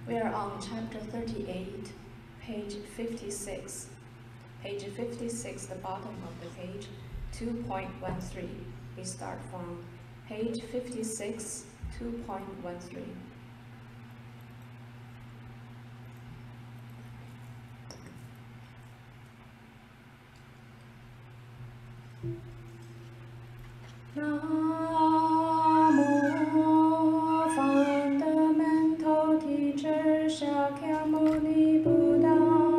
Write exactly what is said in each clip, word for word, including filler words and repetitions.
We are on chapter thirty-eight, page fifty-six. Page fifty-six, the bottom of the page, two point one three. We start from page fifty-six, two point one three. Namo fundamental teacher Shakyamuni Buddha.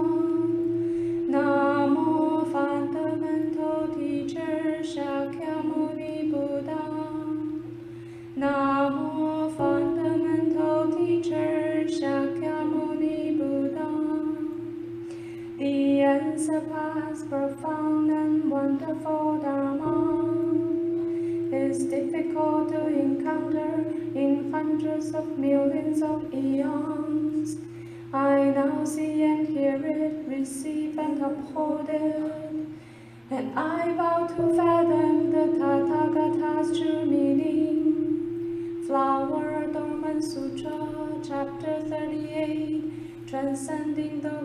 Namo fundamental teacher Shakyamuni Buddha. Namo fundamental teacher Shakyamuni Buddha. The unsurpassed, profound and wonderful Dharma is difficult to encounter in hundreds of millions of eons. I now see and hear it, receive and uphold it, and I vow to fathom the Tathagata's true meaning. Flower Adornment Sutra, chapter thirty-eight, Transcending the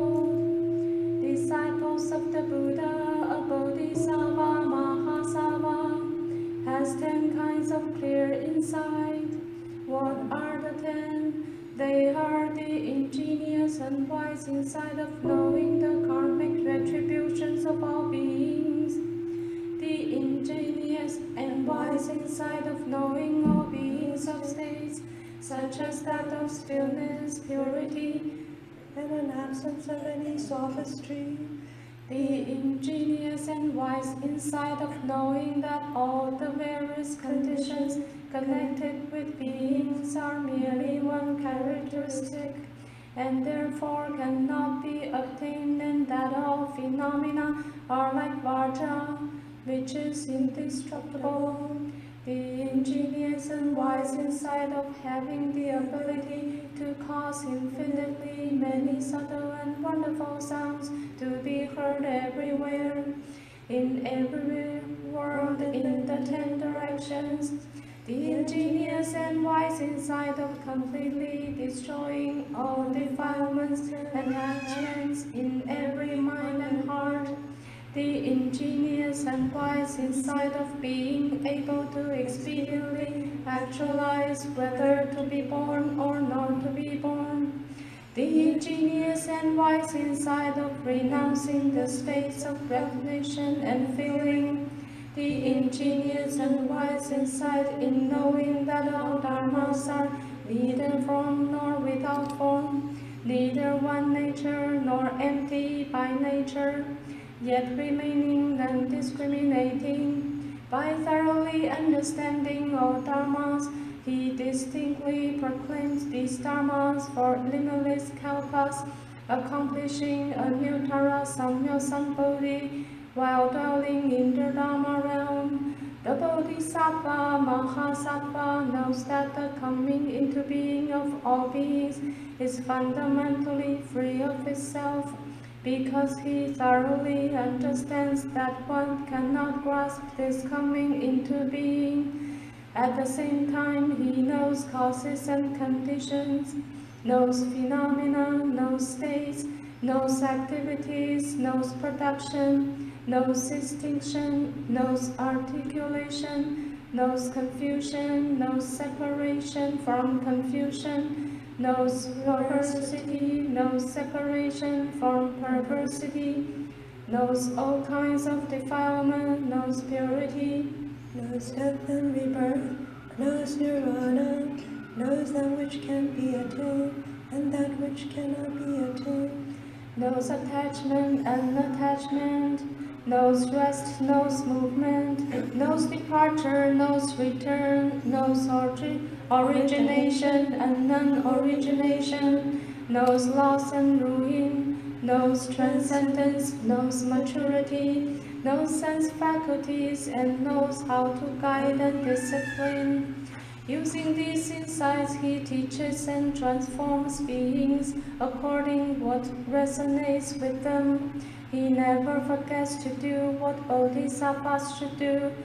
Road. Disciples of the Buddha, a Bodhisattva, Mahasattva, has ten kinds of clear insight. What are the ten? They are the ingenious and wise insight of knowing the karmic retributions of all beings. The ingenious and wise insight of knowing all beings of states, such as that of stillness, purity, and an absence of any sophistry. The ingenious and wise insight of knowing that all the various conditions connected with beings are merely one characteristic, and therefore cannot be obtained, and that all phenomena are like Vajra, which is indestructible. The ingenious and wise insight of having the ability to cause infinitely many subtle and wonderful sounds to be heard everywhere, in every world, in the ten directions. The ingenious and wise insight of completely destroying all defilements and attachments in every mind and heart. The ingenious and wise insight of being able to expediently actualize whether to be born or not to be born. The ingenious and wise insight of renouncing the states of recognition and feeling. The ingenious and wise insight in knowing that all dharmas are neither form nor without form, neither one nature nor empty by nature, yet remaining non-discriminating. By thoroughly understanding all dharmas, he distinctly proclaims these dharmas for limitless kalpas, accomplishing anuttara samya sambodhi while dwelling in the Dharma realm. The Bodhisattva Mahasattva knows that the coming into being of all beings is fundamentally free of itself, because he thoroughly understands that one cannot grasp this coming into being. At the same time, he knows causes and conditions, knows phenomena, knows states, knows activities, knows production, knows distinction, knows articulation, knows confusion, knows separation from confusion, knows perversity, knows separation from perversity, knows all kinds of defilement, knows purity, knows death and rebirth, knows nirvana, knows that which can be attained and that which cannot be attained, knows attachment and unattachment, knows rest, knows movement, knows departure, knows return, knows origin, origination and non-origination, knows loss and ruin, knows transcendence, knows maturity, knows sense faculties, and knows how to guide and discipline. Using these insights, he teaches and transforms beings according what resonates with them. He never forgets to do what bodhisattvas should do,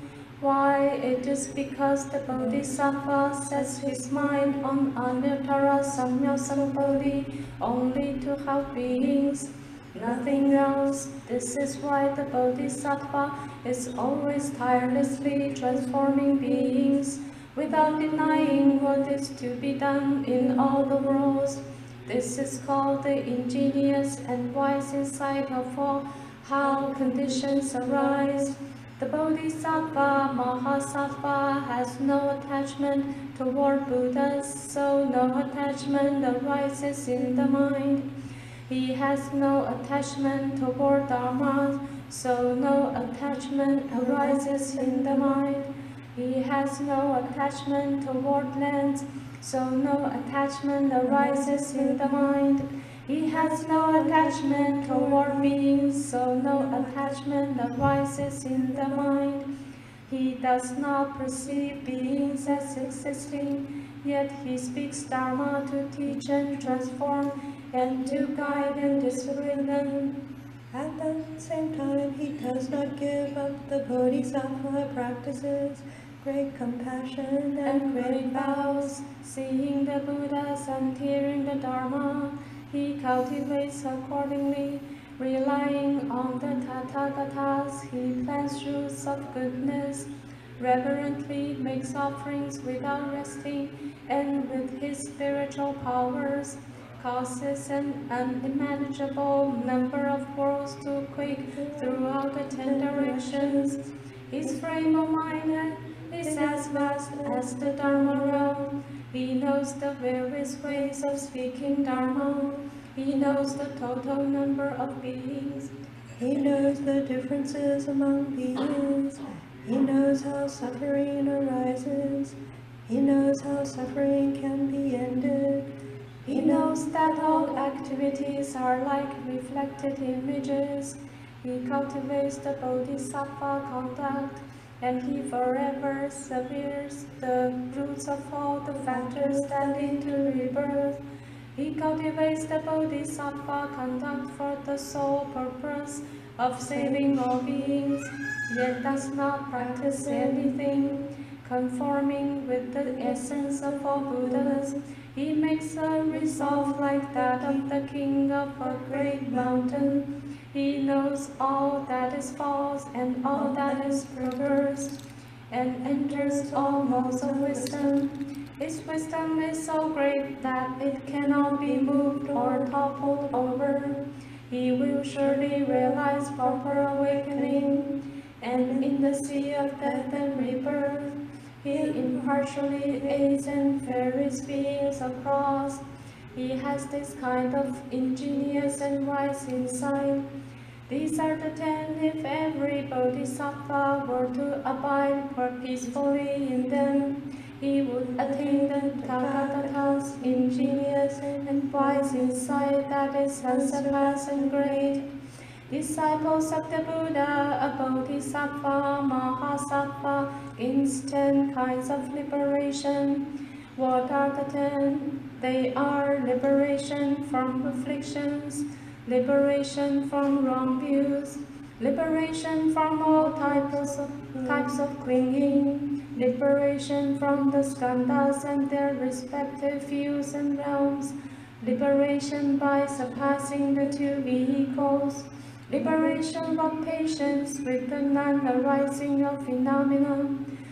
Why, it is because the Bodhisattva sets his mind on Anuttara Samya Sambuddhi only to help beings, nothing else. This is why the Bodhisattva is always tirelessly transforming beings without denying what is to be done in all the worlds. This is called the ingenious and wise insight of all how conditions arise. The Bodhisattva Mahasattva has no attachment toward Buddhas, so no attachment arises in the mind. He has no attachment toward Dharma, so no attachment arises in the mind. He has no attachment toward lands, so no attachment arises in the mind. He has no attachment toward beings, so no attachment arises in the mind. He does not perceive beings as existing, yet he speaks Dharma to teach and transform, and to guide and discipline them. At the same time, he does not give up the Bodhisattva practices, great compassion and great vows, seeing the Buddhas and hearing the Dharma. He cultivates accordingly, relying on the Tathagatas. He plants roots of goodness, reverently makes offerings without resting, and with his spiritual powers causes an unmanageable number of worlds to quake throughout the ten directions. His frame of mind is as vast as the Dharma realm. He knows the various ways of speaking Dharma. He knows the total number of beings. He knows the differences among beings. He knows how suffering arises. He knows how suffering can be ended. He knows that all activities are like reflected images. He cultivates the Bodhisattva conduct, and he forever severes the roots of all the factors that lead to rebirth. He cultivates the Bodhisattva conduct for the sole purpose of saving all beings, yet does not practice anything conforming with the essence of all Buddhas. He makes a resolve like that of the king of a great mountain. He knows all that is false and all that is perverse, and enters all modes of wisdom. His wisdom is so great that it cannot be moved or toppled over. He will surely realize proper awakening, and in the sea of death and rebirth, he impartially aids and ferries beings across. He has this kind of ingenious and wise insight. These are the ten. If every Bodhisattva were to abide peacefully in them, he would attain the Tathagata's ingenious and wise insight that is unsurpassed and great. Disciples of the Buddha, a Bodhisattva, Mahasattva, gains ten kinds of liberation. What are the ten? They are liberation from afflictions, liberation from wrong views, liberation from all types of, types of clinging, liberation from the skandhas and their respective views and realms, liberation by surpassing the two vehicles, liberation from patience with the non-arising of phenomena,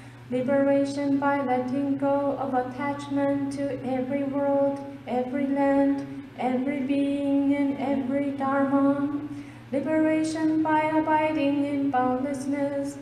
liberation by letting go of attachment to every world, every land, every being, and every dharma, liberation by abiding in boundlessness,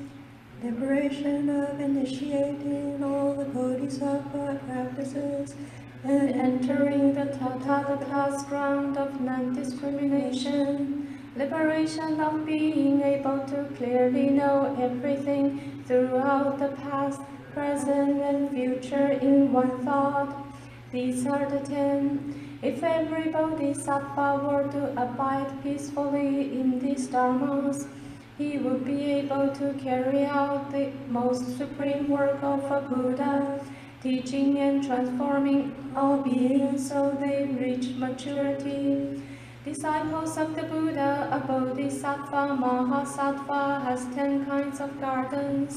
liberation of initiating all the Bodhisattva practices, and entering the Tathagata's ground of non-discrimination, liberation of being able to clearly know everything throughout the past, present, and future in one thought. These are the ten. If every Bodhisattva were to abide peacefully in these dharmas, he would be able to carry out the most supreme work of a Buddha, teaching and transforming all beings so they reach maturity. Disciples of the Buddha, a Bodhisattva, Mahasattva, has ten kinds of gardens.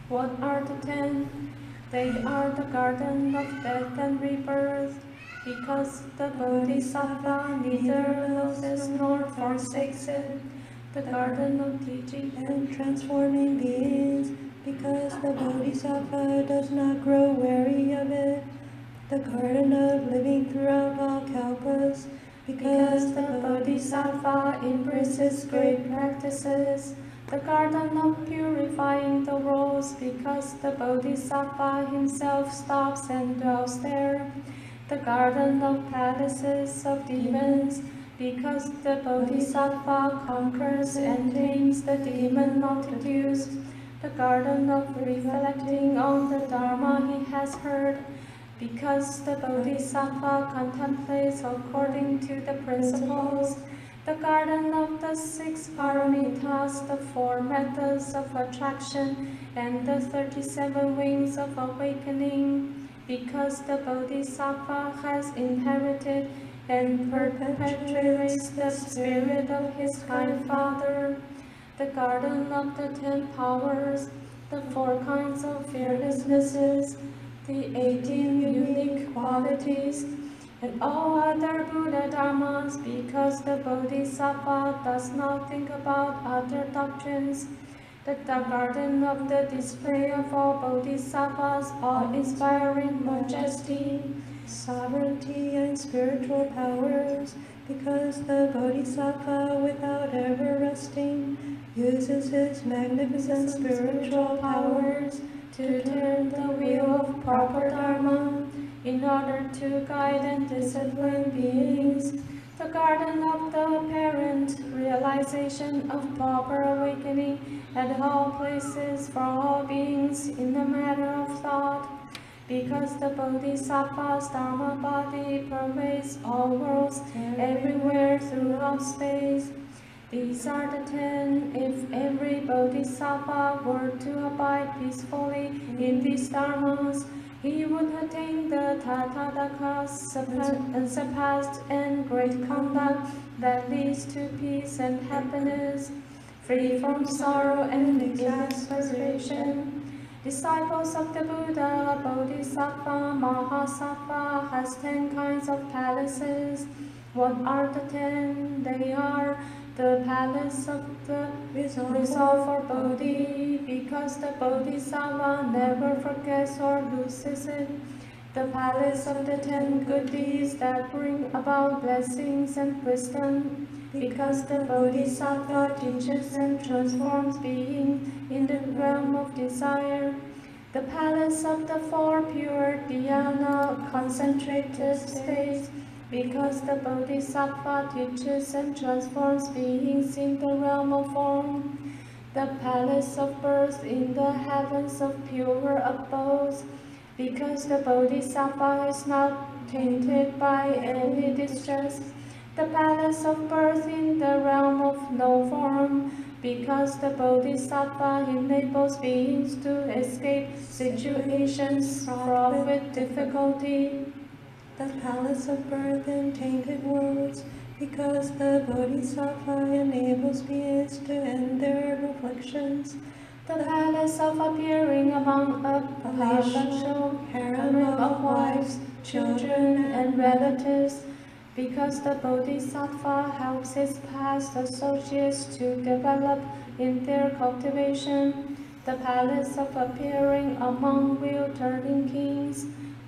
What are the ten? They are the garden of death and rebirth, because the Bodhisattva neither loses nor forsakes it. The garden of teaching and transforming beings, because the Bodhisattva does not grow weary of it. The garden of living throughout all kalpas, because the Bodhisattva embraces great practices. The garden of purifying the worlds, because the Bodhisattva himself stops and dwells there. The garden of palaces of demons, because the Bodhisattva conquers and tames the demon multitudes. The garden of reflecting on the Dharma he has heard, because the Bodhisattva contemplates according to the principles. The garden of the six paramitas, the four methods of attraction, and the thirty-seven wings of awakening, because the Bodhisattva has inherited and perpetuates the spirit of his kind father. The garden of the ten powers, the four kinds of fearlessnesses, the eighteen unique qualities, and all other Buddha Dharmas, because the Bodhisattva does not think about other doctrines. The garden of the display of all Bodhisattvas, awe-inspiring majesty, sovereignty, and spiritual powers, because the Bodhisattva, without ever resting, uses his magnificent spiritual powers to turn the wheel of proper Dharma in order to guide and discipline beings. The garden of the apparent realization of proper awakening at all places for all beings in the matter of thought, because the Bodhisattva's Dharma body pervades all worlds everywhere throughout space. These are the ten. If every Bodhisattva were to abide peacefully in these dharmas, he would attain the Tathagata's unsurpassed and great conduct that leads to peace and happiness, free from sorrow and exasperation. Disciples of the Buddha, Bodhisattva, Mahasattva, has ten kinds of palaces. What are the ten? They are the palace of the resolve for Bodhi, because the Bodhisattva never forgets or loses it. The palace of the ten good deeds that bring about blessings and wisdom, because the Bodhisattva teaches and transforms being in the realm of desire. The palace of the four pure dhyana, concentrated states, because the Bodhisattva teaches and transforms beings in the realm of form. The palace of birth in the heavens of pure abodes, because the Bodhisattva is not tainted by any distress. The palace of birth in the realm of no form, because the Bodhisattva enables beings to escape situations fraught with difficulty. The palace of birth in tainted worlds, because the Bodhisattva enables beings to end their afflictions. The palace of appearing among a palatial harem of wives, children, and relatives, because the Bodhisattva helps his past associates to develop in their cultivation. The palace of appearing among wheel-turning kings,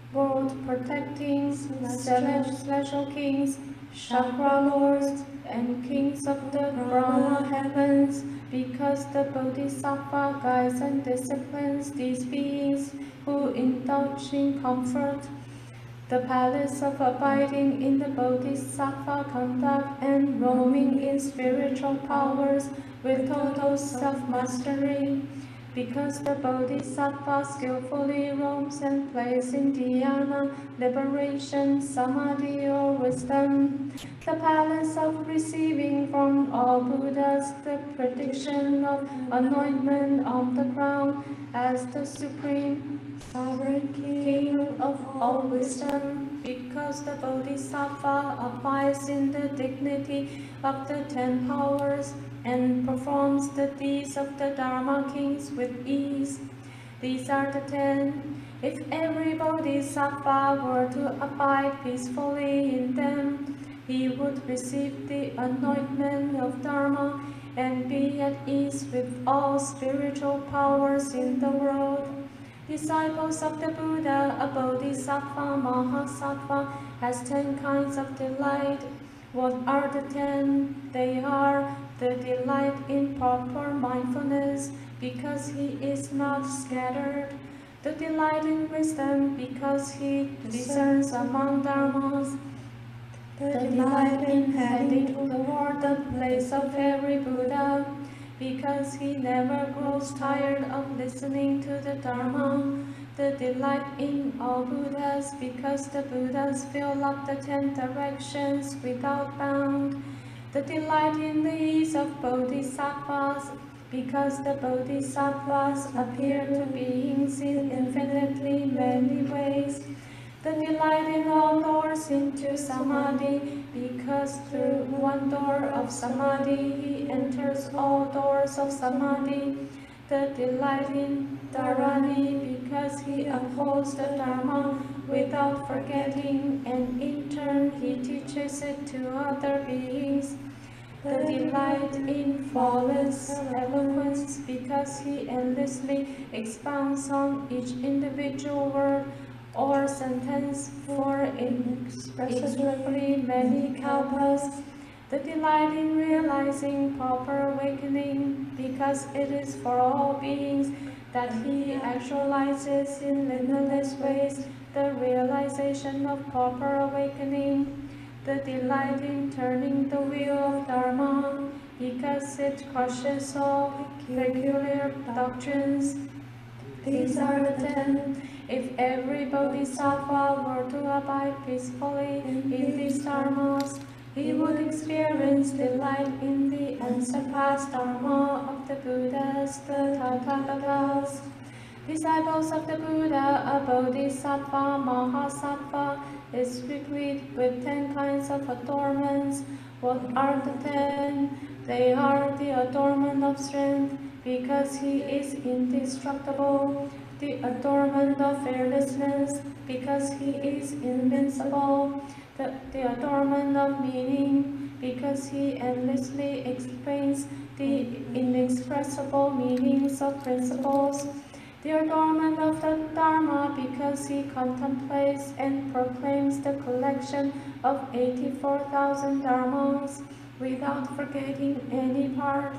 world-protecting celestial kings, chakra lords, and kings of the Brahma heavens, because the Bodhisattva guides and disciplines these beings who indulge in comfort. The palace of abiding in the Bodhisattva conduct and roaming in spiritual powers with total self-mastery, because the Bodhisattva skillfully roams and plays in dhyana, liberation, samadhi, or wisdom. The palace of receiving from all Buddhas the prediction of anointment on the crown as the supreme sovereign king of all wisdom, because the Bodhisattva abides in the dignity of the ten powers and performs the deeds of the Dharma kings with ease. These are the ten. If every bodhisattva were to abide peacefully in them, he would receive the anointment of Dharma and be at ease with all spiritual powers in the world. Disciples of the Buddha, a bodhisattva, mahasattva, has ten kinds of delight. What are the ten? They are the delight in proper mindfulness, because he is not scattered. The delight in wisdom, because he discerns among dharmas. The delight in having toward the place of every Buddha, because he never grows tired of listening to the Dharma. The delight in all Buddhas, because the Buddhas fill up the ten directions without bound. The delight in the ease of Bodhisattvas, because the Bodhisattvas appear to beings in infinitely many ways. The delight in all doors into Samadhi, because through one door of Samadhi he enters all doors of Samadhi. The delight in Dharani, because he upholds the Dharma without forgetting, and in turn he teaches it to other beings. The delight in flawless eloquence, because he endlessly expounds on each individual word or sentence for inexpressibly many kalpas. The delight in realizing proper awakening, because it is for all beings that he actualizes in limitless ways the realization of proper awakening. The delight in turning the wheel of Dharma, because it crushes all peculiar doctrines. These are the ten. If every bodhisattva were to abide peacefully in these dharmas, he would experience delight in the unsurpassed Dharma of the Buddhas, the Tathagatas. Disciples of the Buddha, a bodhisattva, mahasattva, is replete with ten kinds of adornments. What are the ten? They are the adornment of strength, because he is indestructible. The adornment of fearlessness, because he is invincible. The, the adornment of meaning, because he endlessly explains the inexpressible meanings of principles. The adornment of the Dharma, because he contemplates and proclaims the collection of eighty-four thousand dharmas without forgetting any part.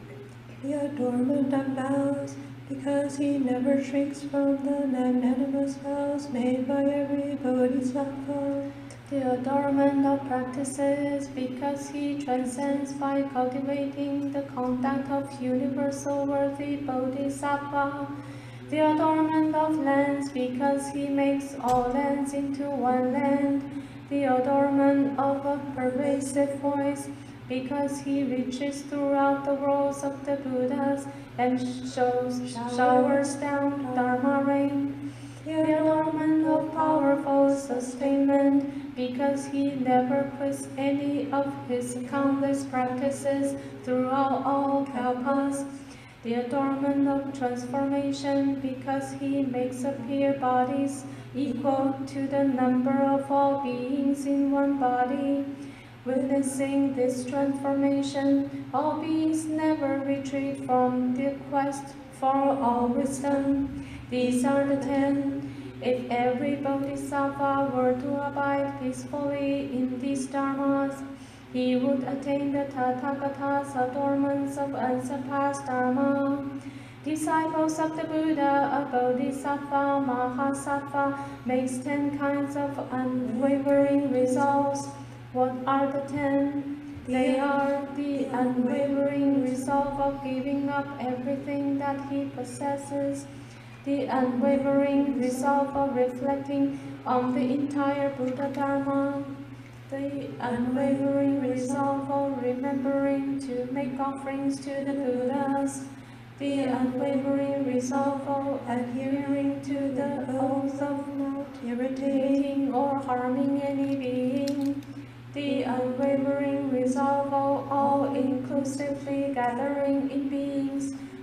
The adornment of vows, because he never shrinks from the magnanimous vows made by every bodhisattva. The adornment of practices, because he transcends by cultivating the conduct of universal worthy bodhisattva. The adornment of lands, because he makes all lands into one land. The adornment of a pervasive voice, because he reaches throughout the worlds of the Buddhas and shows, showers down Dharma rain. The adornment of powerful sustainment, because he never quits any of his countless practices throughout all kalpas. The adornment of transformation, because he makes appear bodies equal to the number of all beings in one body. Witnessing this transformation, all beings never retreat from the quest for all wisdom. These are the ten. If every bodhisattva were to abide peacefully in these dharmas, he would attain the Tathagata's adornments of unsurpassed Dharma. Disciples of the Buddha, a bodhisattva, mahasattva, makes ten kinds of unwavering resolves. What are the ten? They are the unwavering resolve of giving up everything that he possesses, the unwavering resolve of reflecting on the entire Buddha Dharma, the unwavering resolve of remembering to make offerings to the Buddhas, the unwavering resolve of adhering to the oath of not irritating or harming any being, the unwavering resolve of all inclusively gathering in beings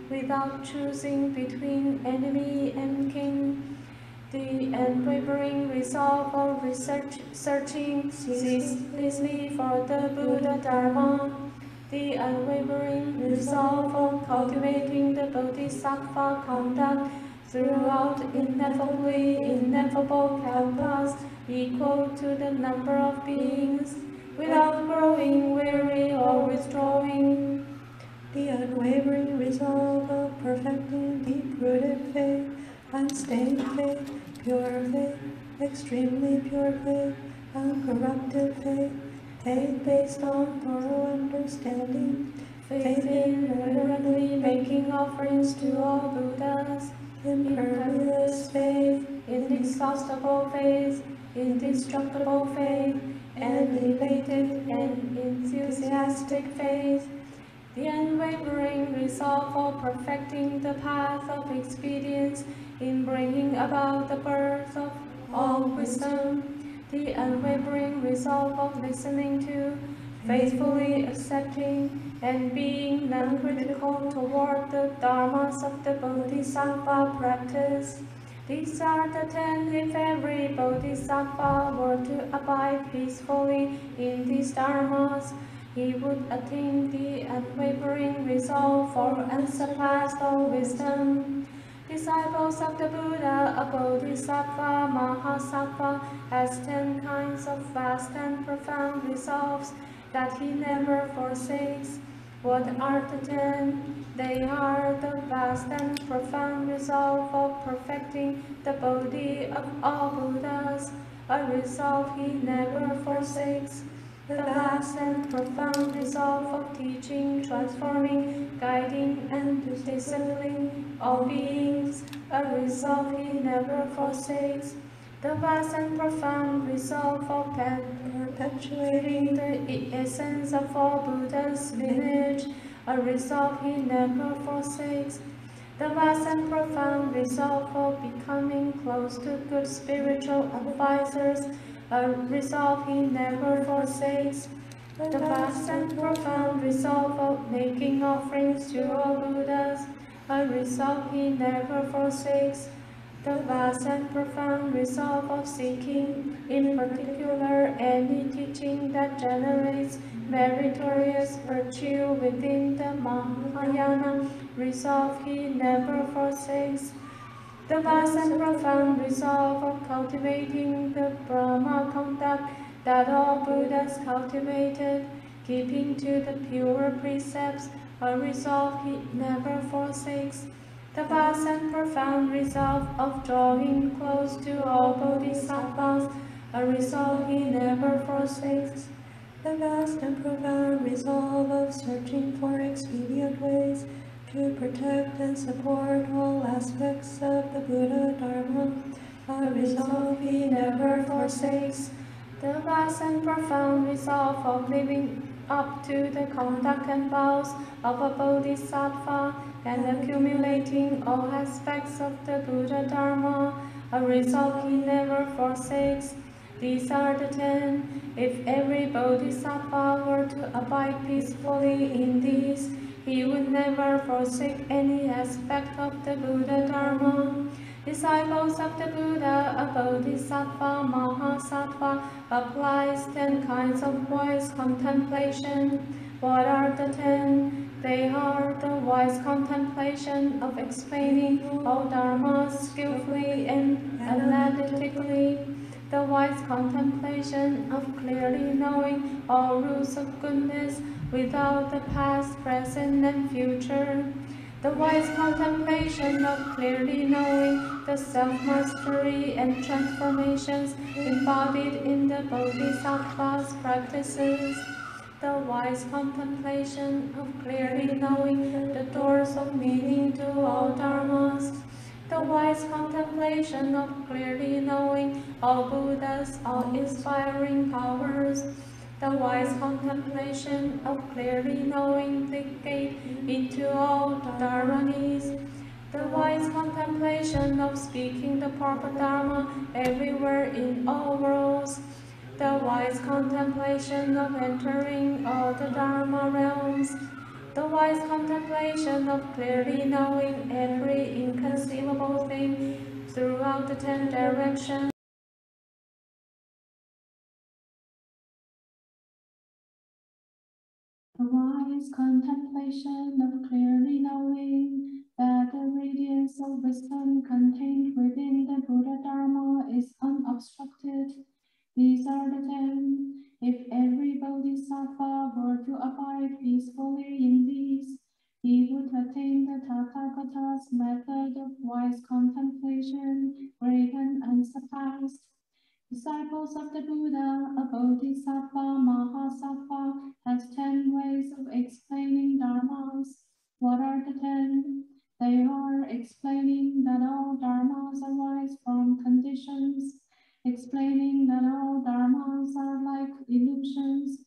without choosing between enemy and king. The unwavering resolve of research, searching ceaselessly for the Buddha Dharma. The unwavering resolve of cultivating the Bodhisattva conduct throughout ineffably ineffable kalpas equal to the number of beings, without growing weary or withdrawing. The unwavering resolve of perfecting deep-rooted faith, unstained faith, pure faith, extremely pure faith, uncorrupted faith, faith based on thorough understanding, Faith in reverently making offerings to all Buddhas, impervious faith, inexhaustible faith, indestructible faith, and elated and enthusiastic faith. The unwavering resolve of perfecting the path of expedience in bringing about the birth of all wisdom. The unwavering resolve of listening to, faithfully accepting, and being non-critical toward the dharmas of the Bodhisattva practice. These are the ten. If every Bodhisattva were to abide peacefully in these dharmas, he would attain the unwavering resolve for unsurpassed all wisdom. Disciples of the Buddha, a Bodhisattva Mahasattva, has ten kinds of vast and profound resolves that he never forsakes. What are the ten? They are the vast and profound resolve of perfecting the Bodhi of all Buddhas, a resolve he never forsakes. The vast and profound resolve of teaching, transforming, guiding, and disciplining all beings, a resolve he never forsakes. The vast and profound resolve of perpetuating the essence of all Buddha's lineage, a resolve he never forsakes. The vast and profound resolve of becoming close to good spiritual advisors, a resolve he never forsakes. The vast and profound resolve of making offerings to all Buddhas, a resolve he never forsakes. The vast and profound resolve of seeking, in particular, any teaching that generates meritorious virtue within the Mahayana, resolve he never forsakes. The vast and profound resolve of cultivating the Brahma conduct that all Buddhas cultivated, keeping to the pure precepts, a resolve he never forsakes. The vast and profound resolve of drawing close to all Bodhisattvas, a resolve he never forsakes. The vast and profound resolve of searching for expedient ways to protect and support all aspects of the Buddha Dharma, a resolve he never forsakes. The vast and profound resolve of living up to the conduct and vows of a Bodhisattva and accumulating all aspects of the Buddha Dharma, a resolve he never forsakes. These are the ten. If every Bodhisattva were to abide peacefully in these, he would never forsake any aspect of the Buddha Dharma. Disciples of the Buddha, a Bodhisattva Mahasattva, applies ten kinds of wise contemplation. What are the ten? They are the wise contemplation of explaining all dharmas skillfully and analytically, the wise contemplation of clearly knowing all rules of goodness without the past, present, and future, the wise contemplation of clearly knowing the self-mastery and transformations embodied in the Bodhisattva's practices, the wise contemplation of clearly knowing the doors of meaning to all dharmas, the wise contemplation of clearly knowing all Buddhas, all inspiring powers, the wise contemplation of clearly knowing the gate into all dharmanis, the wise contemplation of speaking the proper dharma everywhere in all worlds, the wise contemplation of entering all the dharma realms, The wise contemplation of clearly knowing every inconceivable thing throughout the ten directions. The wise contemplation of clearly knowing that the radiance of wisdom contained within the Buddha Dharma is unobstructed. These are the ten. If every bodhisattva were to abide peacefully in these, he would attain the Tathagata's method of wise contemplation, great and unsurpassed. Disciples of the Buddha, a Bodhisattva Mahasattva, has ten ways of explaining dharmas. What are the ten? They are explaining that all dharmas arise from conditions, explaining that all dharmas are like illusions,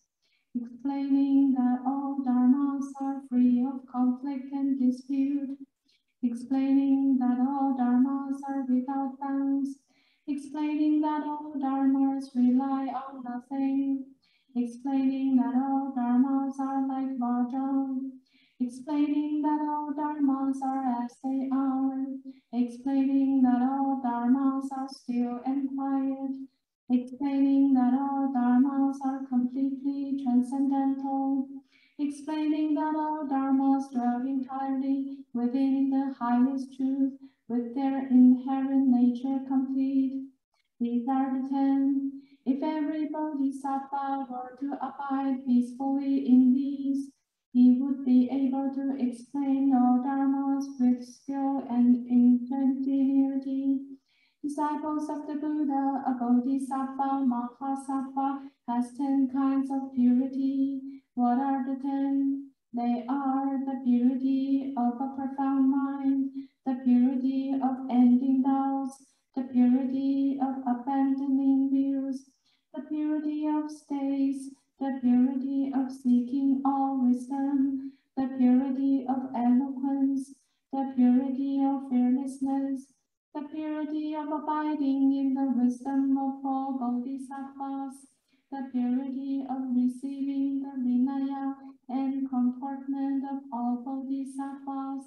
explaining that all dharmas are free of conflict and dispute, explaining that all dharmas are without bounds, explaining that all dharmas rely on nothing, explaining that all dharmas are like Vajra, explaining that all dharmas are as they are, explaining that all dharmas are still and quiet, explaining that all dharmas are completely transcendental, explaining that all dharmas dwell entirely within the highest truth, with their inherent nature complete. These are the ten. If every bodhisattva were to abide peacefully in these, he would be able to explain all dharmas with skill and ingenuity. Disciples of the Buddha, a bodhisattva Mahasattva, has ten kinds of purity. What are the ten? They are the purity of a profound mind, the purity of ending doubts, the purity of abandoning views, the purity of states, the purity of seeking all wisdom, the purity of eloquence, the purity of fearlessness, the purity of abiding in the wisdom of all bodhisattvas, the purity of receiving the vinaya and comportment of all bodhisattvas,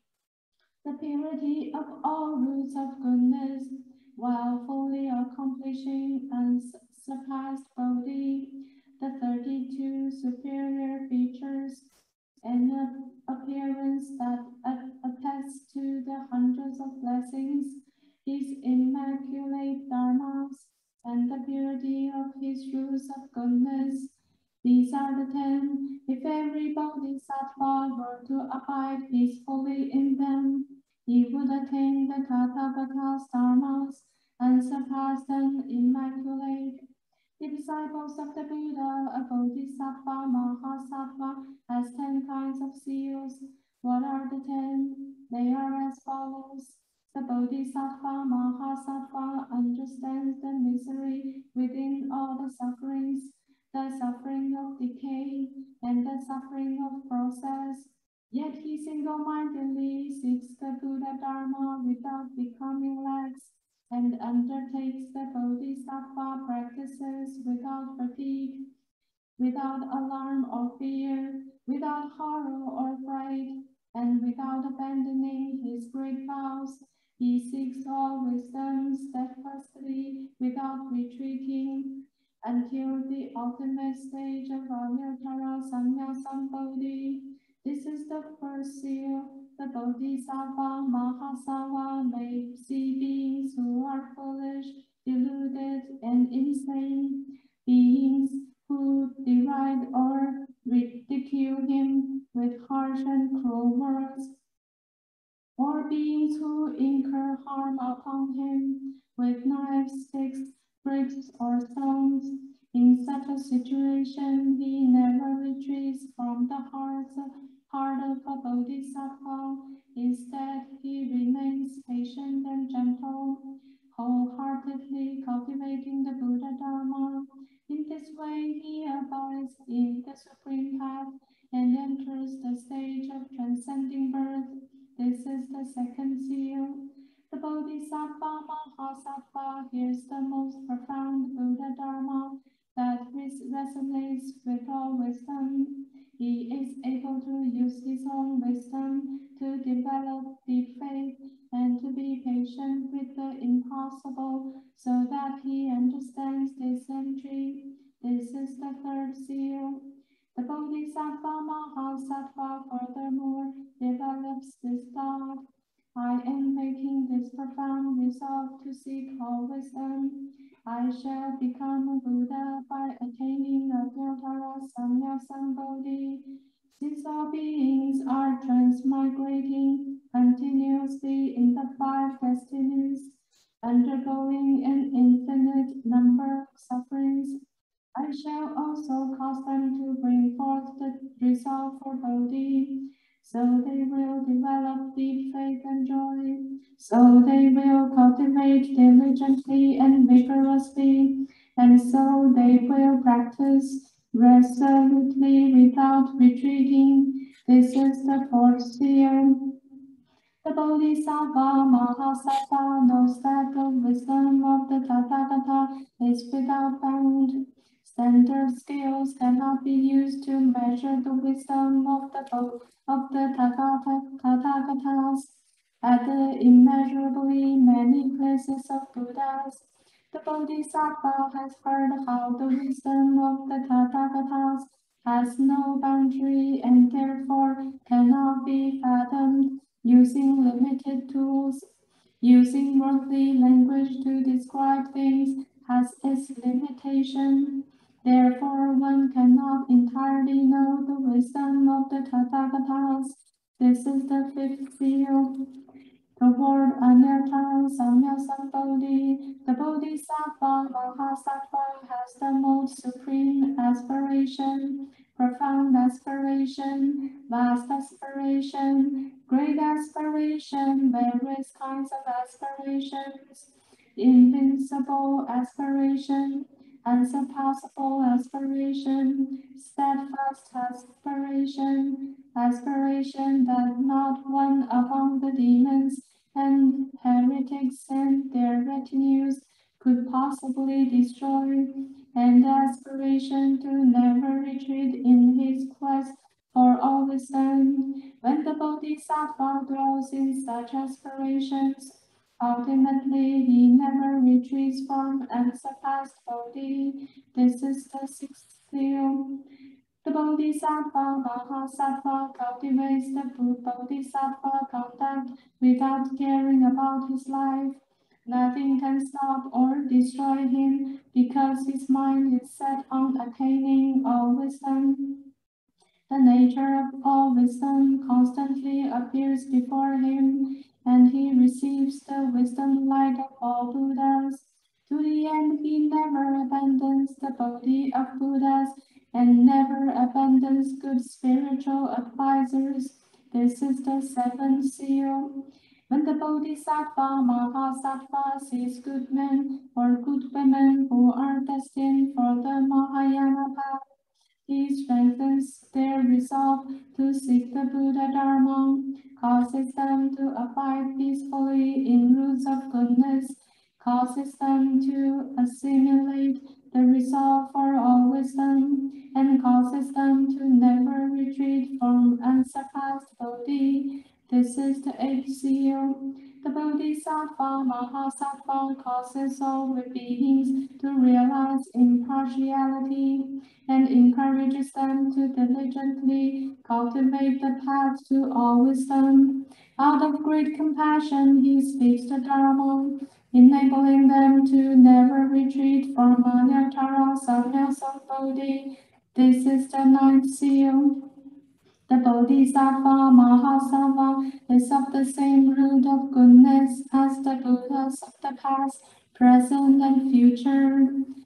the purity of all roots of goodness, while fully accomplishing unsurpassed bodhi, the thirty-two superior features and appearance that attests to the hundreds of blessings, his immaculate dharmas, and the purity of his roots of goodness. These are the ten. If every bodhisattva were to abide peacefully in them, he would attain the Tathagata's dharmas and surpass them immaculate. The disciples of the Buddha, a bodhisattva Mahasattva, has ten kinds of seals. What are the ten? They are as follows. The bodhisattva Mahasattva understands the misery within all the sufferings, the suffering of decay, and the suffering of process. Yet he single-mindedly seeks the Buddha Dharma without becoming lax, and undertakes the bodhisattva practices without fatigue, without alarm or fear, without horror or fright, and without abandoning his great vows. He seeks all wisdom steadfastly without retreating until the ultimate stage of Anuttara Samyasambodhi. This is the first seal. The Bodhisattva Mahasattva may see beings who are foolish, deluded, and insane, beings who deride or ridicule him with harsh and cruel words, or beings who incur harm upon him with knives, sticks, bricks, or stones. In such a situation, he never retreats from the heart heart of a bodhisattva. Instead, he remains patient and gentle, wholeheartedly cultivating the Buddha Dharma. In this way, he abides in the supreme path and enters the stage of transcending birth. This is the second seal. The Bodhisattva Mahasattva hears the most profound Buddha Dharma that resonates with all wisdom. He is able to use his own wisdom to develop deep faith and to be patient with the impossible so that he understands this entry. This is the third seal. The Bodhisattva Mahasattva furthermore develops this thought. I am making this profound resolve to seek all wisdom. I shall become a Buddha by attaining Avyatara Samya Sambodhi. Since all beings are transmigrating continuously in the five destinies, undergoing an infinite number of sufferings, I shall also cause them to bring forth the resolve for Bodhi. So they will develop deep faith and joy. So they will cultivate diligently and vigorously. And so they will practice resolutely without retreating. This is the fourth seal. The Bodhisattva Mahasattva knows that the wisdom of the Tathagata is without bound. Standard scales cannot be used to measure the wisdom of the of the Tathagatas. At the immeasurably many places of Buddhas, the Bodhisattva has heard how the wisdom of the Tathagatas has no boundary and therefore cannot be fathomed using limited tools. Using worldly language to describe things has its limitation. Therefore, one cannot entirely know the wisdom of the Tathagatas. This is the fifth seal. Toward Avyatara Samya Sambodhi, the Bodhisattva Mahasattva has the most supreme aspiration, profound aspiration, vast aspiration, great aspiration, various kinds of aspirations, invincible aspiration, unsurpassable aspiration, steadfast aspiration, aspiration that not one among the demons and heretics and their retinues could possibly destroy, and aspiration to never retreat in his quest for all wisdom. When the Bodhisattva dwells in such aspirations, ultimately he never retreats from unsurpassed Bodhi. This is the sixth seal. The Bodhisattva Mahasattva cultivates the Bodhisattva conduct without caring about his life. Nothing can stop or destroy him because his mind is set on attaining all wisdom. The nature of all wisdom constantly appears before him, and he receives the wisdom light of all Buddhas. To the end, he never abandons the Bodhi of Buddhas and never abandons good spiritual advisors. This is the seventh seal. When the Bodhisattva Mahasattva sees good men or good women who are destined for the Mahayana path, he strengthens their resolve to seek the Buddha Dharma, causes them to abide peacefully in roots of goodness, causes them to assimilate the resolve for all wisdom, and causes them to never retreat from unsurpassed Bodhi. This is the eighth seal. The Bodhisattva Mahasattva causes all beings to realize impartiality and encourages them to diligently cultivate the path to all wisdom. Out of great compassion, he speaks the Dharma, enabling them to never retreat from Avyatara Samya Sambodhi. This is the ninth seal. The Bodhisattva Mahasattva is of the same root of goodness as the Buddhas of the past, present, and future,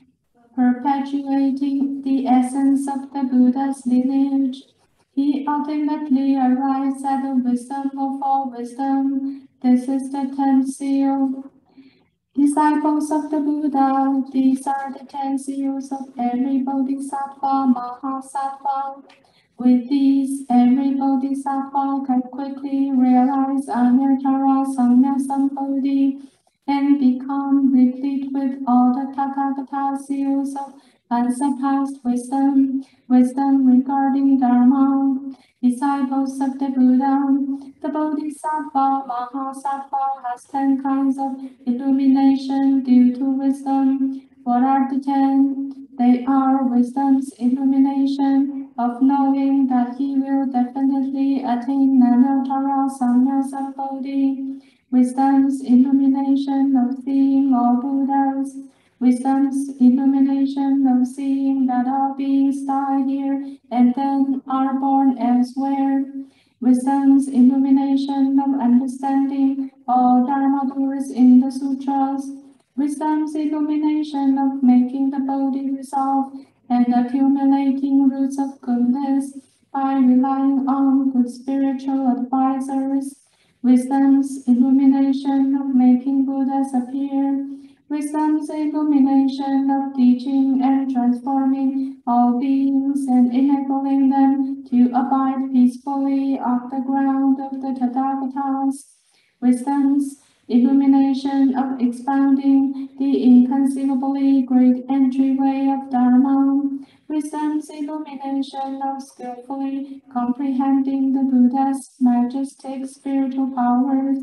perpetuating the essence of the Buddha's lineage. He ultimately arrives at the wisdom of all wisdom. This is the tenth seal. Disciples of the Buddha, these are the ten seals of every Bodhisattva Mahasattva. With these, every Bodhisattva can quickly realize Avyatara Samya Sambodhi and become replete with all the Tathagata seals of unsurpassed wisdom, wisdom regarding Dharma. Disciples of the Buddha, the Bodhisattva Mahasattva has ten kinds of illumination due to wisdom. What are the ten? They are wisdom's illumination of knowing that he will definitely attain Nanotara Samyasa Bodhi, wisdom's illumination of seeing all Buddhas, wisdom's illumination of seeing that all beings die here and then are born elsewhere, wisdom's illumination of understanding all Dharma doors in the sutras, wisdom's illumination of making the Bodhi resolve and accumulating roots of goodness by relying on good spiritual advisors, wisdom's illumination of making Buddhas appear, wisdom's illumination of teaching and transforming all beings and enabling them to abide peacefully off the ground of the Tathagatas, wisdom's illumination of expounding the inconceivably great entryway of Dharma, wisdom's illumination of skillfully comprehending the Buddha's majestic spiritual powers,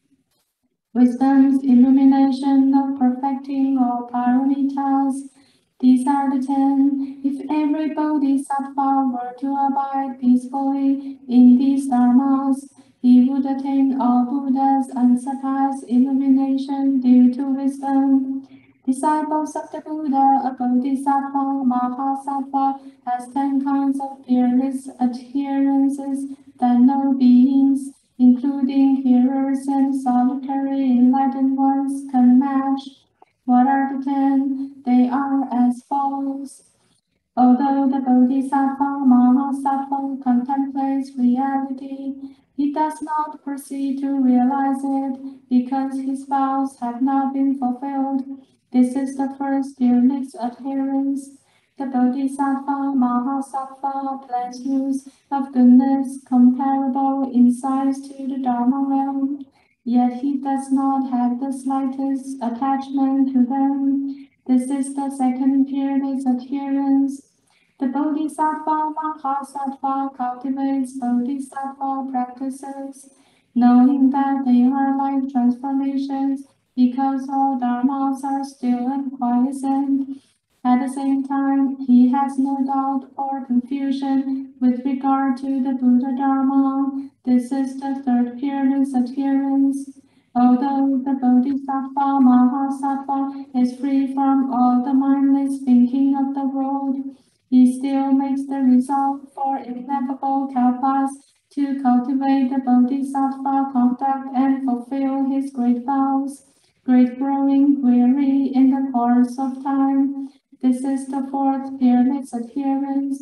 wisdom's illumination of perfecting all paramitas. These are the ten. If every bodhisattva were to abide peacefully in these dharmas, he would attain all Buddha's unsurpassed illumination due to wisdom. Disciples of the Buddha, a bodhisattva, mahasattva, has ten kinds of fearless adherences that no beings, including hearers and solitary enlightened ones, can match. What are the ten? They are as follows. Although the Bodhisattva Mahasattva contemplates reality, he does not proceed to realize it because his vows have not been fulfilled. This is the first fearless adherence. The Bodhisattva Mahasattva plans rules of goodness comparable in size to the Dharma realm, yet he does not have the slightest attachment to them. This is the second fearless adherence. The Bodhisattva Mahasattva cultivates Bodhisattva practices, knowing that they are like transformations because all dharmas are still and quiescent. At the same time, he has no doubt or confusion with regard to the Buddha Dharma. This is the third fearless adherence. Although the Bodhisattva Mahasattva is free from all the mindless thinking of the world, he still makes the resolve for ineffable kalpas to cultivate the Bodhisattva conduct and fulfill his great vows, great growing weary in the course of time. This is the fourth fearless adherence.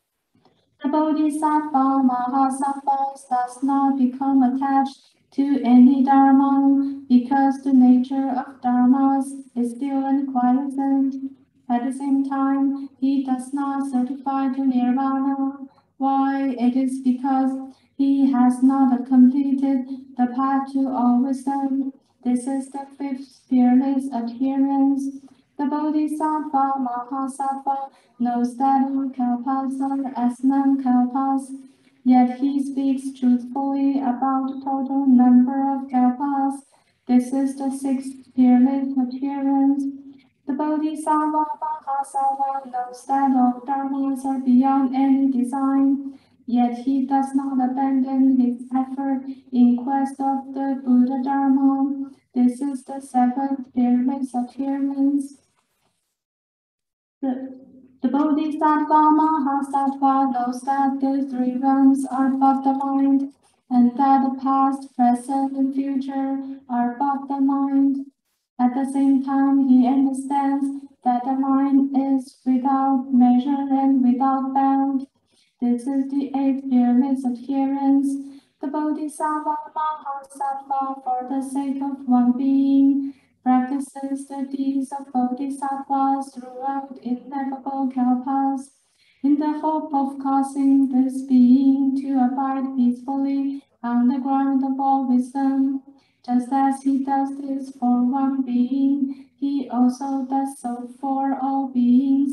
The Bodhisattva Mahasattva does not become attached to any dharma because the nature of dharmas is still and quiescent. At the same time, he does not certify to nirvana. Why? It is because he has not completed the path to all wisdom. This is the fifth fearless adherence. The Bodhisattva Mahasattva knows that all kalpas are as non-kalpas, yet he speaks truthfully about the total number of kalpas. This is the sixth fearless adherence. The Bodhisattva Mahasattva knows that all dharmas are beyond any design, yet he does not abandon his effort in quest of the Buddha Dharma. This is the seventh fearless adherence. The, the Bodhisattva Mahasattva knows that the three realms are but the mind, and that the past, present, and future are but the mind. At the same time, he understands that the mind is without measure and without bound. This is the eighth fearless adherence. The Bodhisattva Mahasattva, for the sake of one being, practices the deeds of Bodhisattvas throughout ineffable kalpas, in the hope of causing this being to abide peacefully on the ground of all wisdom. Just as he does this for one being, he also does so for all beings.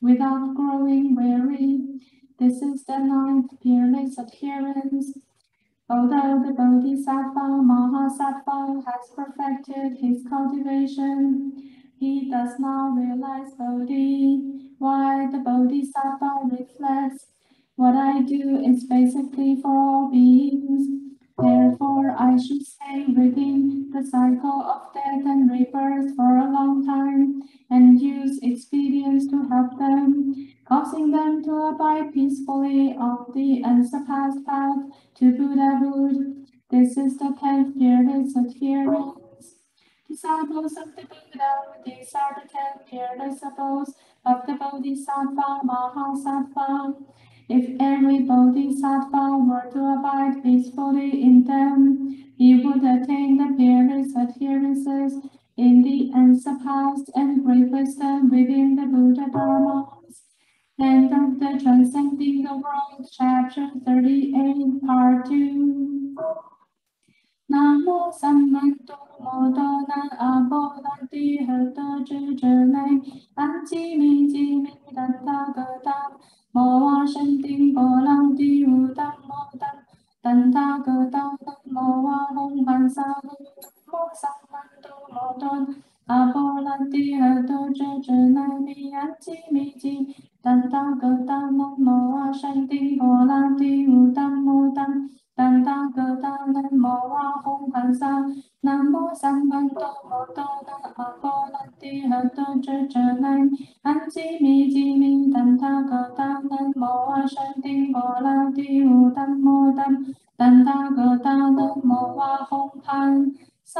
without growing weary. This is the ninth fearless adherence. Although the Bodhisattva Mahasattva has perfected his cultivation, he does not realize Bodhi. Why the Bodhisattva reflects, what I do is basically for all beings. Therefore, I should stay within the cycle of death and rebirth for a long time and use expedience to help them, causing them to abide peacefully on the unsurpassed path to Buddhahood. This is the tenth fearless adherence. Disciples of the Buddha, these are the ten fearless disciples of the Bodhisattva Mahasattva. If every Bodhisattva were to abide peacefully in them, he would attain the fearless adherences in the unsurpassed and great wisdom within the Buddha Dharmas. End of the Transcending the World, Chapter thirty-eight, Part two. Namo Sammanto Modona Abodanti Hata Jujane Anji Mi Ji Mi Danta Gata Moa Shanting Bolang Di Udam Modam Danta Gata Moa Hong Bansa Namo Sammanto Modona Abodanti Hata Jujane Mi Anji Mi Ji Danta Gata Moa Shanting Bolang Di Udam Modam Tanta gata namo ahong pansa namo sammanto moto na apolanti hato chachanan anji mi ji mi tanta gata namo ashanti bolanti udam modam tanta gata namo ahong pansa.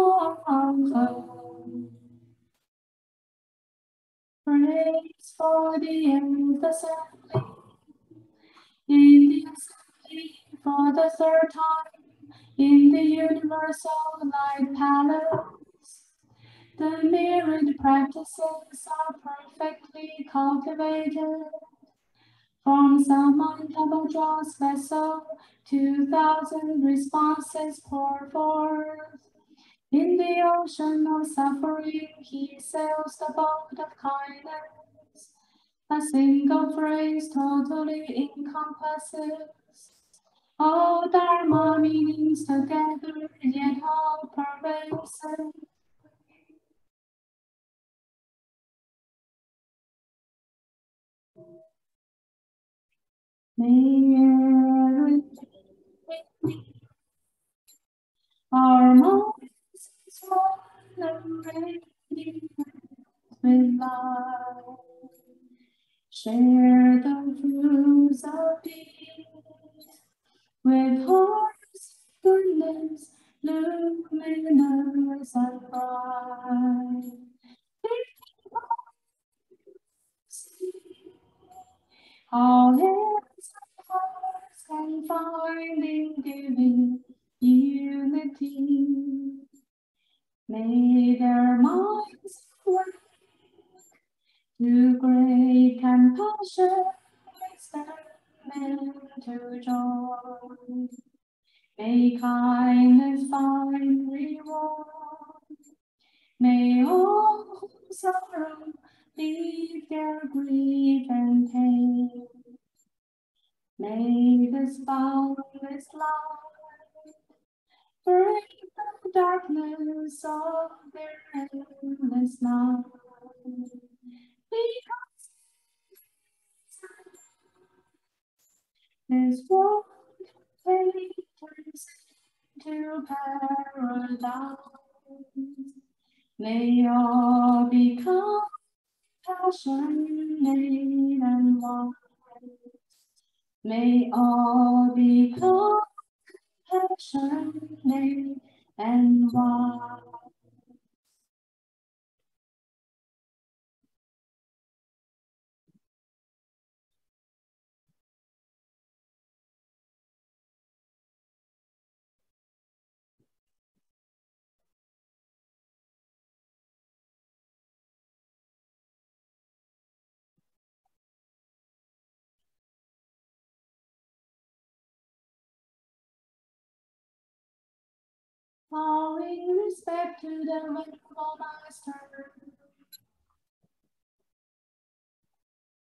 Praise for the end assembly in the assembly for the third time in the universal light palace. The mirrored practices are perfectly cultivated. From Samantabhaja's vessel, two thousand responses pour forth. In the ocean of suffering, he sails the boat of kindness. A single phrase totally encompasses all Dharma meanings together, yet all pervasive. May every our minds is one and radiant with love. Share the fruits of peace with hearts goodness, luminous and bright. All hands and hearts can find in giving unity. May their minds work to great compassion, wisdom, and to joy. May kindness find reward. May all sorrow leave their grief and pain. May this boundless light break the darkness of their endless night. Because this world turns into paradise. May all become passionate and wise. May all become passionate and wise. Owing respect to the Venerable Master,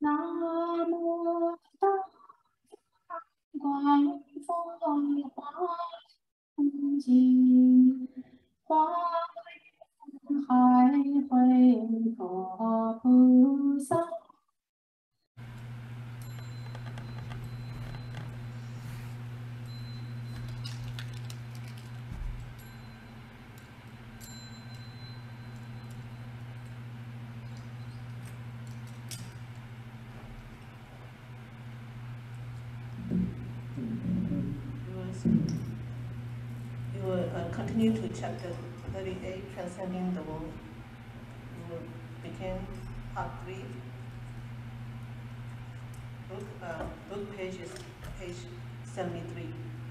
南无大观佛华严经，华海会佛菩萨。 You will uh, continue to chapter thirty-eight, Transcending the World. You will begin part three. Book, uh, book page is page seventy-three.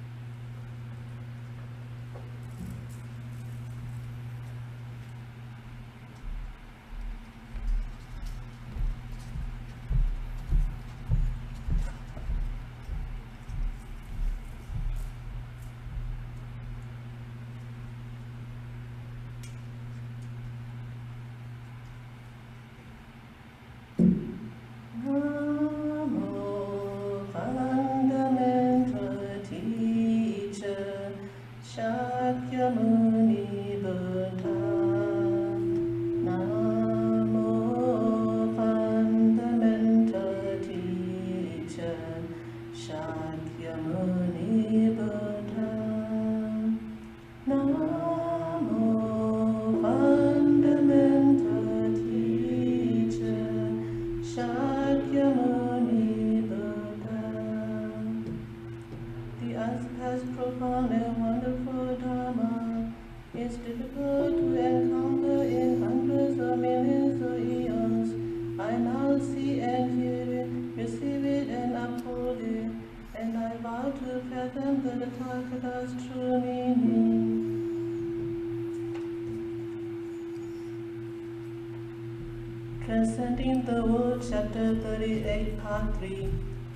Transcending the World, Chapter thirty-eight, Part three.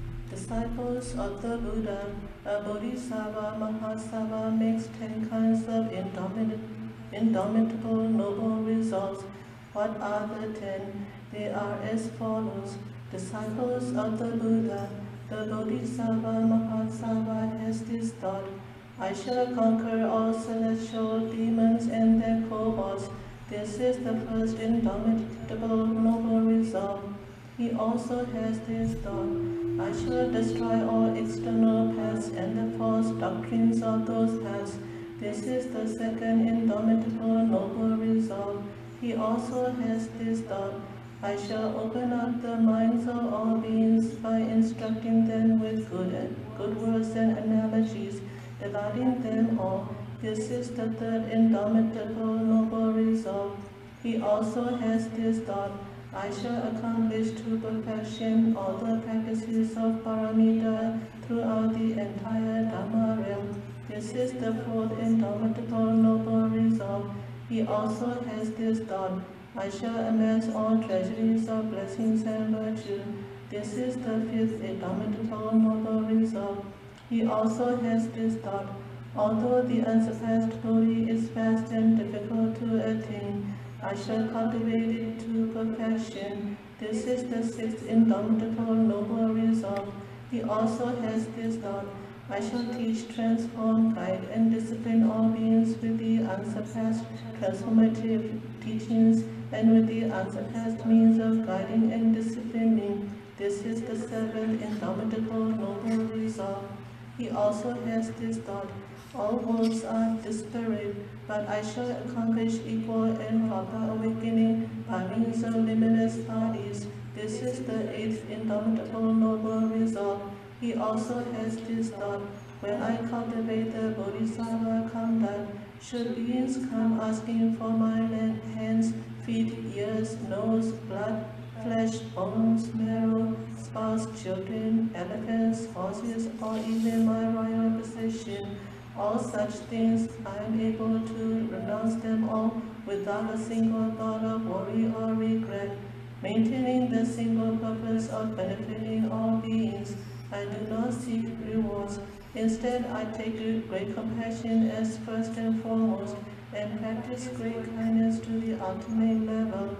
Disciples of the Buddha, a Bodhisattva Mahasattva makes ten kinds of indomit indomitable noble resolves. What are the ten? They are as follows. Disciples of the Buddha, the Bodhisattva Mahasattva has this thought: I shall conquer all celestial demons and their kobolds. This is the first indomitable noble resolve. He also has this thought: I shall destroy all external paths and the false doctrines of those paths. This is the second indomitable noble resolve. He also has this thought: I shall open up the minds of all beings by instructing them with good, good words and analogies, delighting them all. This is the third indomitable noble resolve. He also has this thought: I shall accomplish to perfection all the practices of paramita throughout the entire Dhamma realm. This is the fourth indomitable noble resolve. He also has this thought: I shall amass all treasuries of blessings and virtue. This is the fifth indomitable noble resolve. He also has this thought: although the unsurpassed Bodhi is vast and difficult to attain, I shall cultivate it to perfection. This is the sixth indomitable noble resolve. He also has this thought: I shall teach, transform, guide, and discipline all beings with the unsurpassed transformative teachings and with the unsurpassed means of guiding and disciplining. This is the seventh indomitable noble resolve. He also has this thought: all worlds are disparate, but I shall accomplish equal and proper awakening by means of limitless bodies. This is the eighth indomitable noble resolve. He also has this thought: when I cultivate the Bodhisattva conduct, should beings come asking for my hands, feet, ears, nose, blood, flesh, bones, marrow, spouse, children, elephants, horses, or even my royal possession, all such things, I am able to renounce them all without a single thought of worry or regret, maintaining the single purpose of benefiting all beings. I do not seek rewards. Instead, I take great compassion as first and foremost, and practice great kindness to the ultimate level.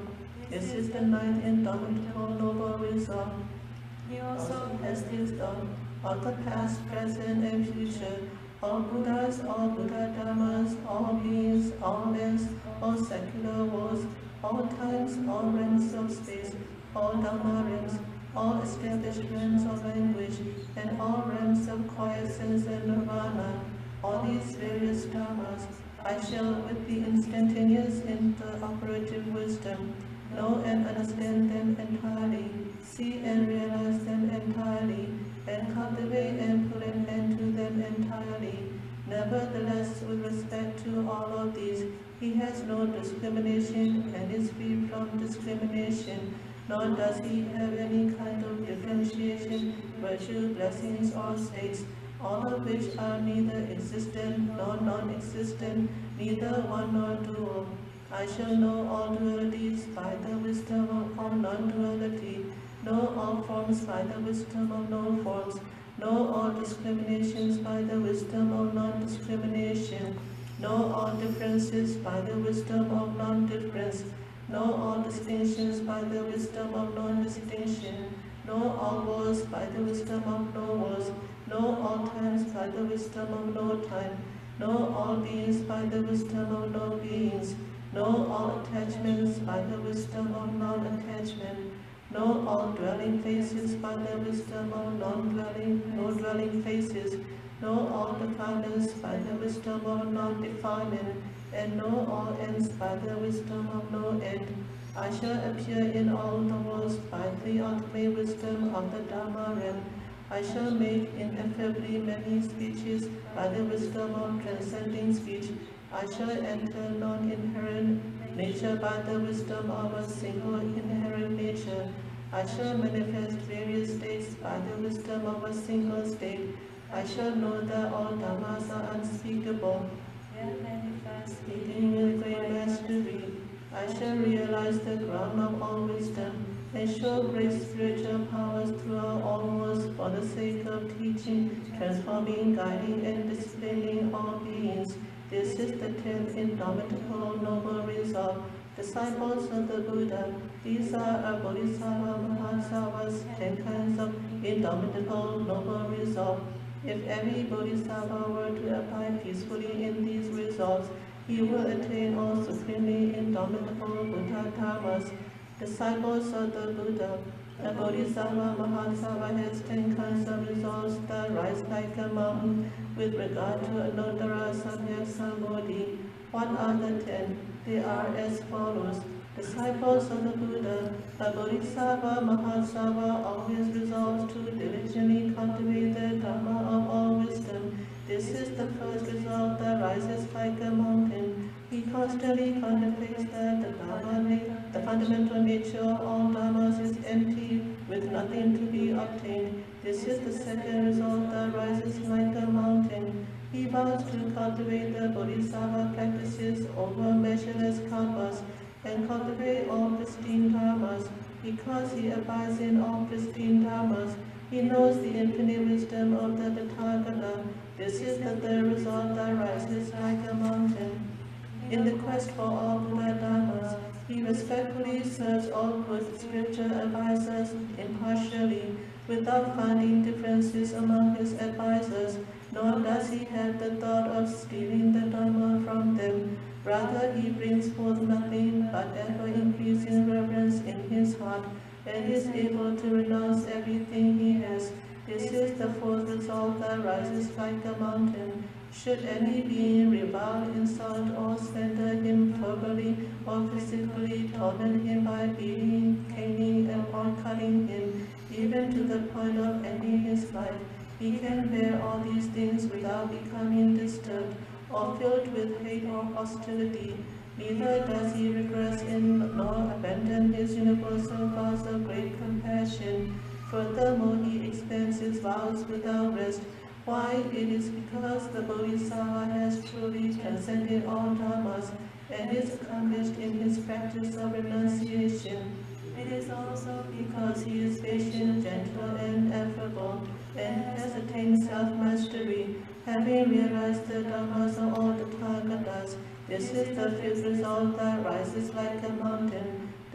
This is the ninth indomitable noble resolve. He also has wisdom of the past, present, and future, all Buddhas, all Buddha Dhammas, all beings, all lands, all secular worlds, all times, all realms of space, all Dhamma realms, all established realms of language, and all realms of quiescence and nirvana, all these various Dhammas, I shall, with the instantaneous inter-operative wisdom, know and understand them entirely, see and realize them entirely, and cultivate and put an end to them entirely. Nevertheless, with respect to all of these, he has no discrimination and is free from discrimination, nor does he have any kind of differentiation, virtue, blessings, or states, all of which are neither existent nor non-existent, neither one nor dual. I shall know all dualities by the wisdom of all non-duality, know all forms by the wisdom of no forms, know all discriminations by the wisdom of non-discrimination, know all differences by the wisdom of non-difference, know all distinctions by the wisdom of non-distinction, know all worlds by the wisdom of no worlds, know all times by the wisdom of no time, know all beings by the wisdom of no beings, know all attachments by the wisdom of non-attachment, know all dwelling places by the wisdom of non-dwelling, no dwelling places, know all defilements by the wisdom of non-defilement, and know all ends by the wisdom of no end. I shall appear in all the worlds by the ultimate wisdom of the Dhamma realm. I shall make ineffably many speeches by the wisdom of transcending speech. I shall enter non-inherent nature by the wisdom of a single inherent nature. I shall manifest various states by the wisdom of a single state. I shall know that all Dhammas are unspeakable, yet manifest, speaking with great mastery. I shall realize the ground of all wisdom, and show great spiritual powers throughout all worlds for the sake of teaching, transforming, guiding, and disciplining all beings. This is the tenth indomitable noble resolve. Disciples of the Buddha, these are our Bodhisattva Mahasattvas, ten kinds of indomitable noble resolve. If every Bodhisattva were to abide peacefully in these resolves, he will attain all supremely indomitable Buddha Dhammas. Disciples of the Buddha, a Bodhisattva Mahasattva has ten kinds of resolves that rise like a mountain with regard to Anuttara Samyak Sambodhi. What are the ten? They are as follows. Disciples of the Buddha, a Bodhisattva Mahasattva always resolves to diligently cultivate the Dhamma of all wisdom. This is the first resolve that rises like a mountain. He constantly contemplates that the Dhamma, the fundamental nature of all Dhammas is empty, with nothing to be obtained. This is the second resolve that rises like a mountain. He vows to cultivate the Bodhisattva practices over measureless kalpas, and cultivate all pristine Dhammas. Because he abides in all pristine Dhammas, he knows the infinite wisdom of the Tathagata. This is the third resolve that rises like a mountain. In the quest for all Buddha Dhammas, he respectfully serves all good spiritual advisors impartially, without finding differences among his advisors, nor does he have the thought of stealing the Dhamma from them. Rather, he brings forth nothing but ever-increasing reverence in his heart, and is able to renounce everything he has. This is the fourth resolve that rises like a mountain. Should any being revile, insult, or slander him verbally or physically, torment him by beating, caning, and or cutting him, even to the point of ending his life, he can bear all these things without becoming disturbed or filled with hate or hostility. Neither does he regress in nor abandon his universal cause of great compassion. Furthermore, he expends his vows without rest. Why? It is because the Bodhisattva has truly transcended all Dhammas and is accomplished in his practice of renunciation. It is also because he is patient, gentle, and affable, and has attained self-mastery, having realized the Dhammas of all the Tathagatas. This is the fifth resolve that rises like a mountain.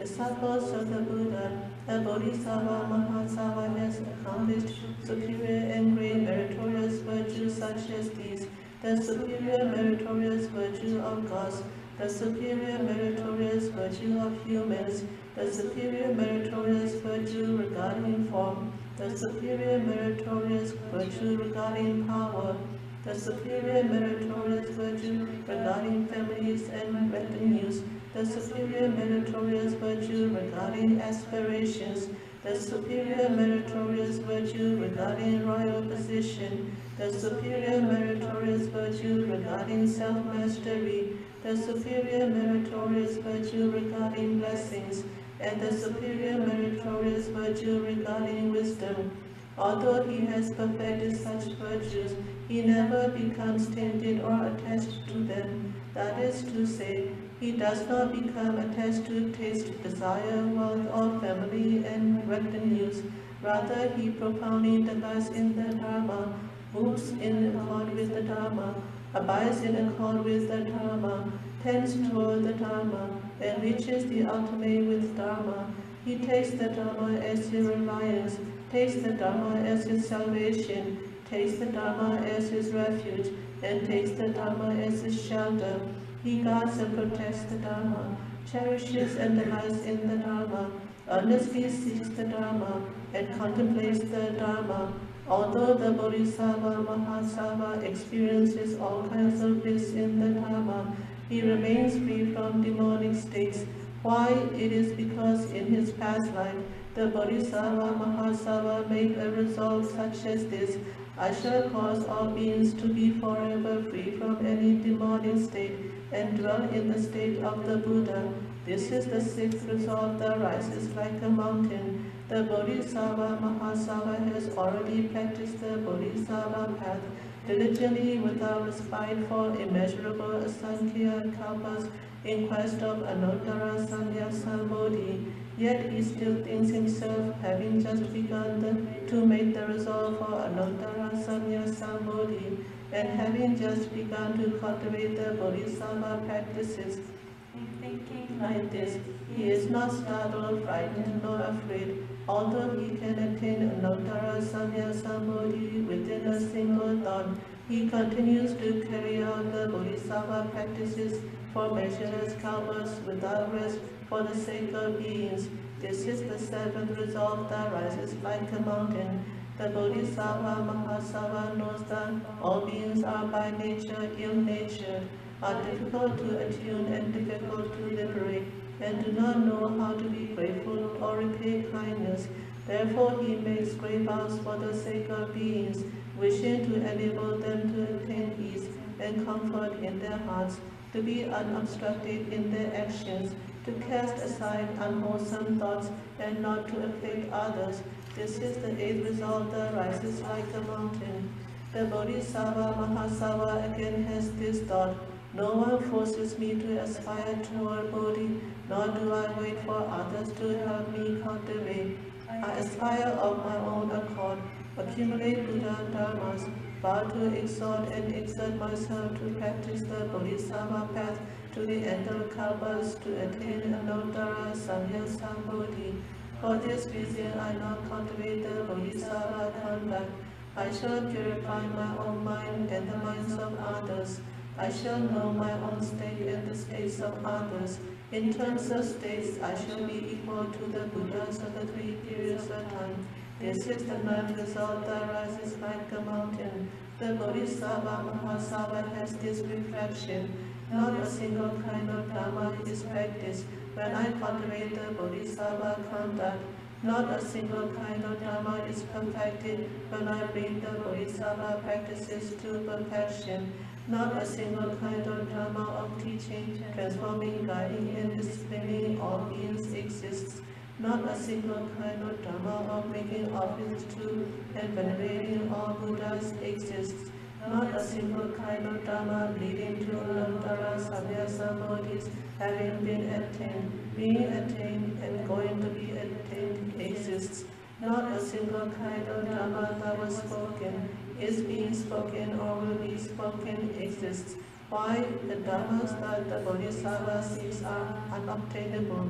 disciples of the Buddha, the Bodhisattva Mahasattva has accomplished superior and great meritorious virtues such as these: the superior meritorious virtue of gods, the superior meritorious virtue of humans, the superior meritorious virtue regarding form, the superior meritorious virtue regarding power, the superior meritorious virtue regarding families and retinues, the superior meritorious virtue regarding aspirations, the superior meritorious virtue regarding royal position, the superior meritorious virtue regarding self-mastery, the superior meritorious virtue regarding blessings, and the superior meritorious virtue regarding wisdom. Although he has perfected such virtues, he never becomes tainted or attached to them. That is to say, he does not become attached to taste, desire, wealth, or family and retinues. Rather, he profoundly delights in the Dharma, moves in accord with the Dharma, abides in accord with the Dharma, tends toward the Dharma, and reaches the ultimate with Dharma. He takes the Dharma as his reliance, takes the Dharma as his salvation, takes the Dharma as his refuge, and takes the Dharma as his shelter. He guards and protects the Dharma, cherishes and delights in the Dharma, earnestly seeks the Dharma, and contemplates the Dharma. Although the Bodhisattva Mahasattva experiences all kinds of bliss in the Dharma, he remains free from demonic states. Why? It is because in his past life, the Bodhisattva Mahasattva made a resolve such as this: I shall cause all beings to be forever free from any demonic state and dwell in the state of the Buddha. This is the sixth resolve that rises like a mountain. The Bodhisattva Mahasattva has already practiced the Bodhisattva path diligently without respite for immeasurable asankhya kalpas in quest of Anuttara Sanyasambodhi. Yet he still thinks himself, having just begun the, to make the resolve for Anuttara Sanyasambodhi, and having just begun to cultivate the Bodhisattva practices. In thinking like this, he is not startled, frightened, nor afraid. Although he can attain Anuttara Sanyasambodhi within a single thought, he continues to carry out the Bodhisattva practices for measureless kalpas without rest for the sake of beings. This is the seventh resolve that rises like a mountain. The Bodhisattva Mahasattva knows that all beings are by nature ill-natured, are difficult to attune and difficult to liberate, and do not know how to be grateful or repay kindness. Therefore he makes great vows for the sake of beings, wishing to enable them to attain ease and comfort in their hearts, to be unobstructed in their actions, to cast aside unwholesome thoughts and not to afflict others. This is the eighth resolve that rises like a mountain. The Bodhisattva Mahasattva again has this thought: no one forces me to aspire toward Bodhi, nor do I wait for others to help me cultivate. I aspire of my own accord, accumulate Buddha Dharmas, vow to exhort and exert myself to practice the Bodhisattva path to the end of kalpas, to attain Anuttara Sanyasambodhi. For this reason I now cultivate the Bodhisattva conduct. I shall purify my own mind and the minds of others. I shall know my own state and the states of others. In terms of states, I shall be equal to the Buddhas of the three periods of time. This is the ninth resolve that rises like a mountain. The Bodhisattva Mahasattva has this reflection: not a single kind of Dharma is practiced when I cultivate the Bodhisattva conduct. Not a single kind of Dharma is perfected when I bring the Bodhisattva practices to perfection. Not a single kind of Dharma of teaching, transforming, guiding, and disciplining all beings exists. Not a single kind of Dharma of making offerings to and venerating all Buddhas exists. Not a single kind of Dharma leading to Anuttara Sanyasambodhis having been attained, being attained, and going to be attained exists. Not a single kind of Dharma that was spoken, is being spoken, or will be spoken exists. Why? The Dharmas that the Bodhisattva seeks are unobtainable.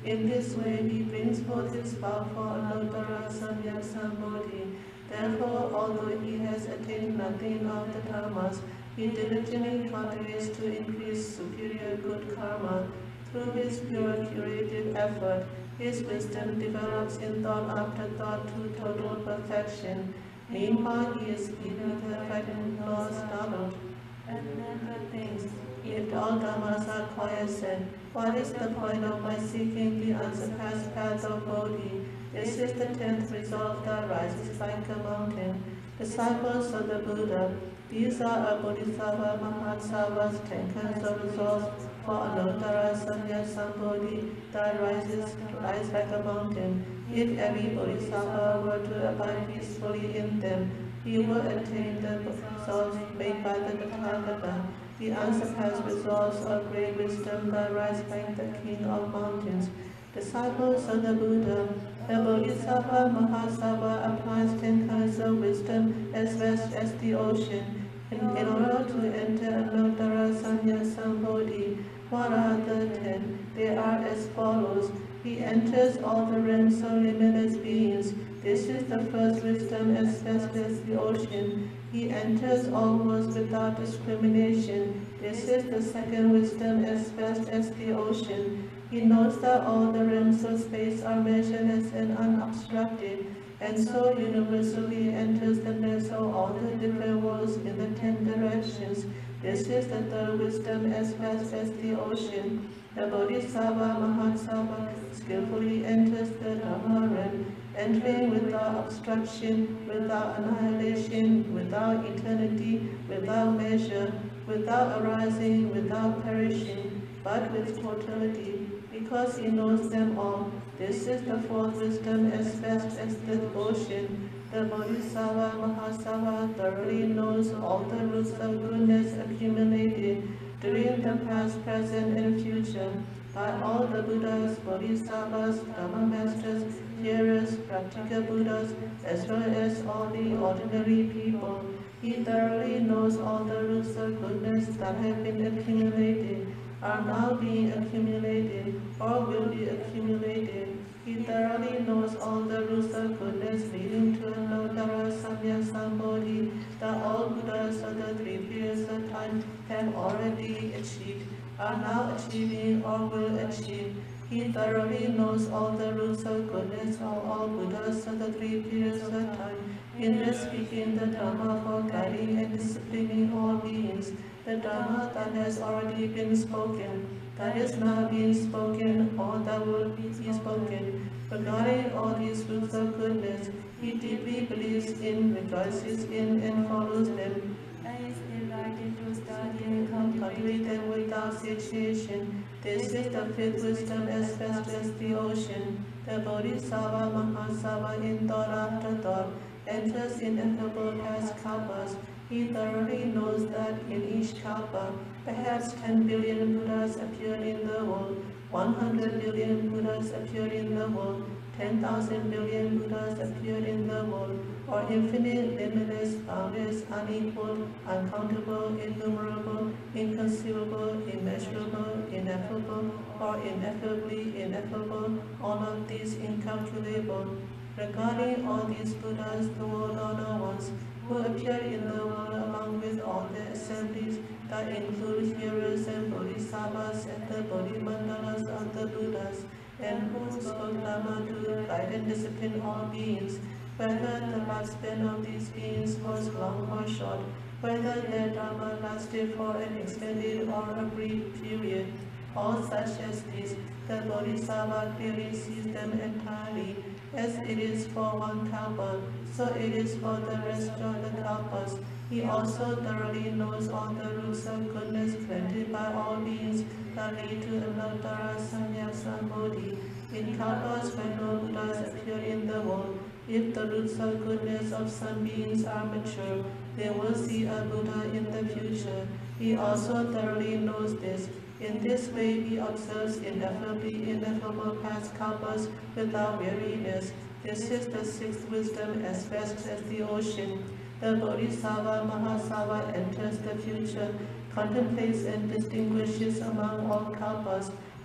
In this way he brings forth his power for Anuttara Samyak Sambodhi. Therefore, although he has attained nothing of the dharmas, he diligently cultivates to increase superior good karma. Through his pure curative effort, his wisdom develops in thought after thought to total perfection. Meanwhile, he is neither frightened nor startled, and never thinks, if all dharmas are quiescent, what is the point of my seeking the unsurpassed path of Bodhi? This is the tenth resolve that rises like a mountain. Disciples of the Buddha, these are a Bodhisattva Mahasattva's ten kinds of resolves for Anuttara Samyak Sambodhi that rises rise like a mountain. If every Bodhisattva were to abide peacefully in them, he will attain the resolves made by the Tathagata, the unsurpassed resolves of great wisdom that rise like the king of mountains. Disciples of the Buddha, the Bodhisattva Mahasattva applies ten kinds of wisdom as vast as the ocean. In, in order to enter Anuttara Samyak Sambodhi, what are the ten? They are as follows. He enters all the realms of limitless beings. This is the first wisdom as vast as the ocean. He enters all worlds without discrimination. This is the second wisdom as vast as the ocean. He knows that all the realms of space are measureless and unobstructed, and so universally enters the midst of all the different worlds in the ten directions. This is the third wisdom as vast as the ocean. The Bodhisattva Mahasattva skillfully enters the Dharma realm, entering without obstruction, without annihilation, without eternity, without measure, without arising, without perishing, but with totality, because he knows them all. This is the fourth wisdom as vast as the ocean. The Bodhisattva Mahasattva thoroughly knows all the roots of goodness accumulated during the past, present, and future by all the Buddhas, Bodhisattvas, Dharma masters, hearers, practical Buddhas, as well as all the ordinary people. He thoroughly knows all the roots of goodness that have been accumulated, are now being accumulated, or will be accumulated. He thoroughly knows all the roots of goodness leading to Anuttara Samyak Sambodhi that all Buddhas of the three periods of time have already achieved, are now achieving, or will achieve. He thoroughly knows all the roots of goodness of all Buddhas of the three periods of time, in their speaking the Dharma for guiding and disciplining all beings, the Dharma that has already been spoken, that is now being spoken, or that will be spoken. Regarding all these roots of goodness, he deeply believes in, rejoices in, and follows them, and is delighted to study and cultivate them without satiation. This is the fifth wisdom as vast as the ocean. The Bodhisattva Mahasattva in thought after thought enters ineffable past kalpas. He thoroughly knows that in each kalpa, perhaps ten billion Buddhas appear in the world, one hundred billion Buddhas appear in the world, ten thousand billion Buddhas appear in the world, or infinite, limitless, boundless, unequaled, uncountable, innumerable, inconceivable, immeasurable, ineffable, or ineffably ineffable, all of these incalculable. Regarding all these Buddhas, the world-honored ones, who appear in the world along with all the assemblies that include hearers and bodhisattvas and the bodhimandalas of the Buddhas, and who spoke Dharma to guide and discipline all beings, whether the lifespan of these beings was long or short, whether their Dharma lasted for an extended or a brief period, all such as these, the Bodhisattva clearly sees them entirely. As it is for one kalpa, so it is for the rest of the kalpas. He also thoroughly knows all the roots of goodness planted by all beings that lead to Anuttara Samyak Sambodhi. In kalpas when no Buddhas appear in the world, if the roots of goodness of some beings are mature, they will see a Buddha in the future. He also thoroughly knows this. In this way, he observes ineffably ineffable past kalpas without weariness. This is the sixth wisdom as vast as the ocean. The Bodhisattva Mahasattva enters the future, contemplates and distinguishes among all kalpas,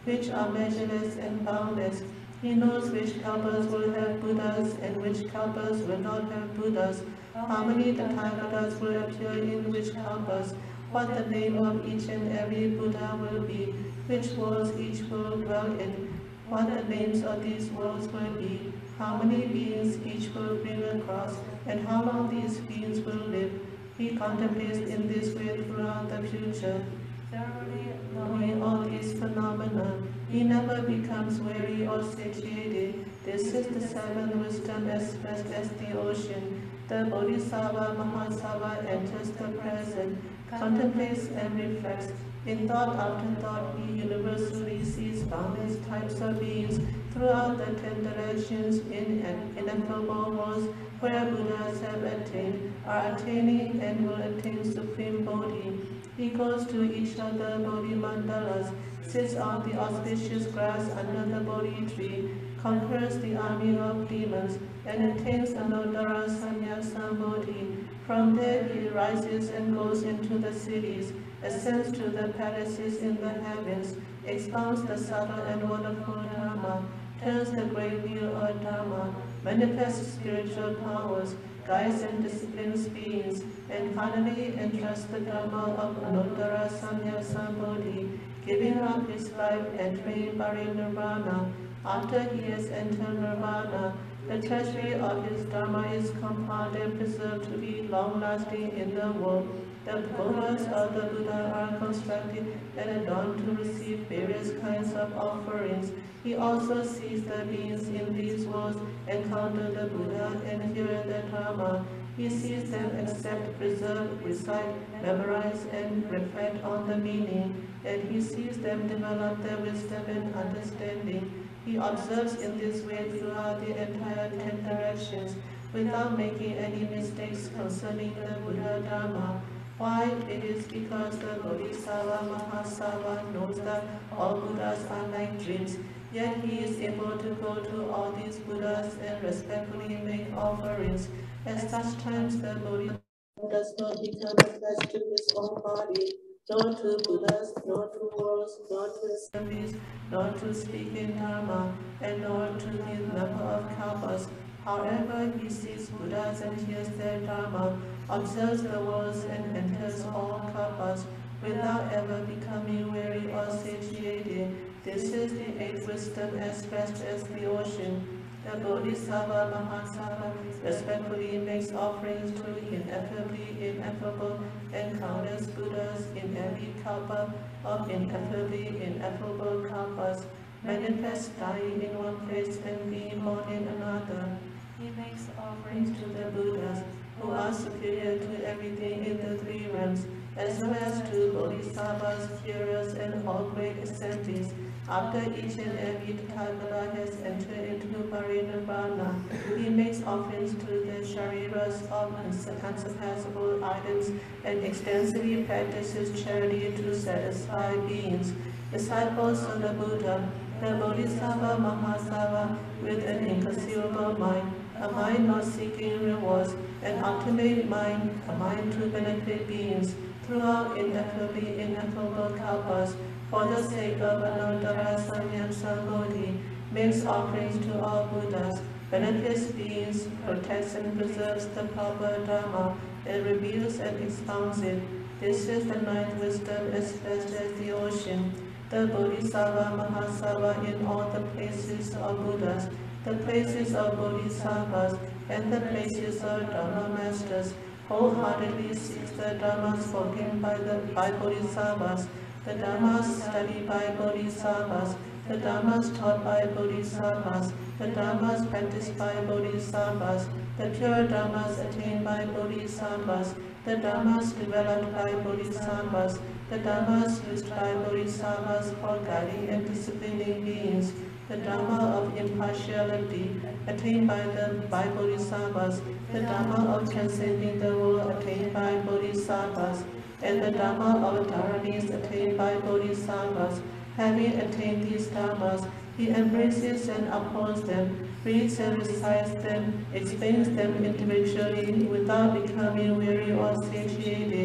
which are measureless and boundless. He knows which kalpas will have Buddhas and which kalpas will not have Buddhas, how many Tathagatas will appear in which kalpas, what the name of each and every Buddha will be, which worlds each will dwell in, what the names of these worlds will be, how many beings each will bring across, and how long these beings will live. He contemplates in this way throughout the future. Thoroughly knowing all these phenomena, he never becomes weary or satiated. This is the seventh wisdom expressed as the ocean. The Bodhisattva Mahasattva enters the present, contemplates and reflects. In thought after thought, he universally sees boundless types of beings throughout the ten directions in ineffable worlds where Buddhas have attained, are attaining, and will attain supreme Bodhi. He goes to each of the Bodhi mandalas, sits on the auspicious grass under the Bodhi tree, conquers the army of demons, and attains Anodara Sannyasa Bodhi. From there he rises and goes into the cities, ascends to the palaces in the heavens, expounds the subtle and wonderful Dharma, turns the great wheel of Dharma, manifests spiritual powers, guides and disciplines beings, and finally entrusts the Dharma of Anuttara Sannyasa Bodhi, giving up his life, entering Parinirvana. After he has entered Nirvana, the treasury of his Dharma is compounded and preserved to be long-lasting in the world. The pagodas of the Buddha are constructed and adorned to receive various kinds of offerings. He also sees the beings in these worlds, encounter the Buddha, and hear the Dharma. He sees them accept, preserve, recite, memorize, and reflect on the meaning, and he sees them develop their wisdom and understanding. He observes in this way throughout the entire ten directions, without making any mistakes concerning the Buddha Dharma. Why? It is because the Bodhisattva Mahasattva knows that all Buddhas are like dreams, yet he is able to go to all these Buddhas and respectfully make offerings. At such times the Bodhisattva does not become attached to his own body, nor to Buddhas, nor to worlds, nor to assemblies, nor to speak in Dharma, and nor to the number of kalpas. However, he sees Buddhas and hears their Dharma, observes the worlds and enters all kalpas, without ever becoming weary or satiated. This is the eighth wisdom expressed as the ocean. The Bodhisattva Mahasattva respectfully makes offerings to ineffably ineffable and countless Buddhas in every kalpa of ineffably ineffable kalpas, manifests dying in one place and being born in another. He makes offerings to the Buddhas, who are superior to everything in the three realms, as well as to Bodhisattvas, hearers, and all great assemblies. After each and every Tathagata has entered into Parinirvana, he makes offerings to the Shariras of unsurpassable items and extensively practices charity to satisfy beings. Disciples of the Buddha, the Bodhisattva Mahasattva, with an inconceivable mind, a mind not seeking rewards, an ultimate mind, a mind to benefit beings, throughout ineffably ineffable kalpas, for the sake of Anuttara Sannyasa Bodhi, makes offerings to all Buddhas, benefits beings, protects and preserves the proper Dharma, and reveals and expounds it. This is the ninth wisdom expressed as the ocean. The Bodhisattva Mahasattva in all the places of Buddhas, the places of Bodhisattvas, and the places of Dharma masters, wholeheartedly seeks the Dharma spoken by, the, by Bodhisattvas, the Dharmas studied by Bodhisattvas, the Dharmas taught by Bodhisattvas, the Dharmas practiced by Bodhisattvas, the pure Dharmas attained by Bodhisattvas, the Dharmas developed by Bodhisattvas, the Dharmas used by Bodhisattvas for guiding and disciplining beings, the Dharma of impartiality attained by the by Bodhisattvas, the Dharma of transcending the world attained by Bodhisattvas, and the Dharma of Dharanis attained by Bodhisattvas. Having attained these Dharmas, he embraces and upholds them, reads and recites them, explains them individually without becoming weary or satiated.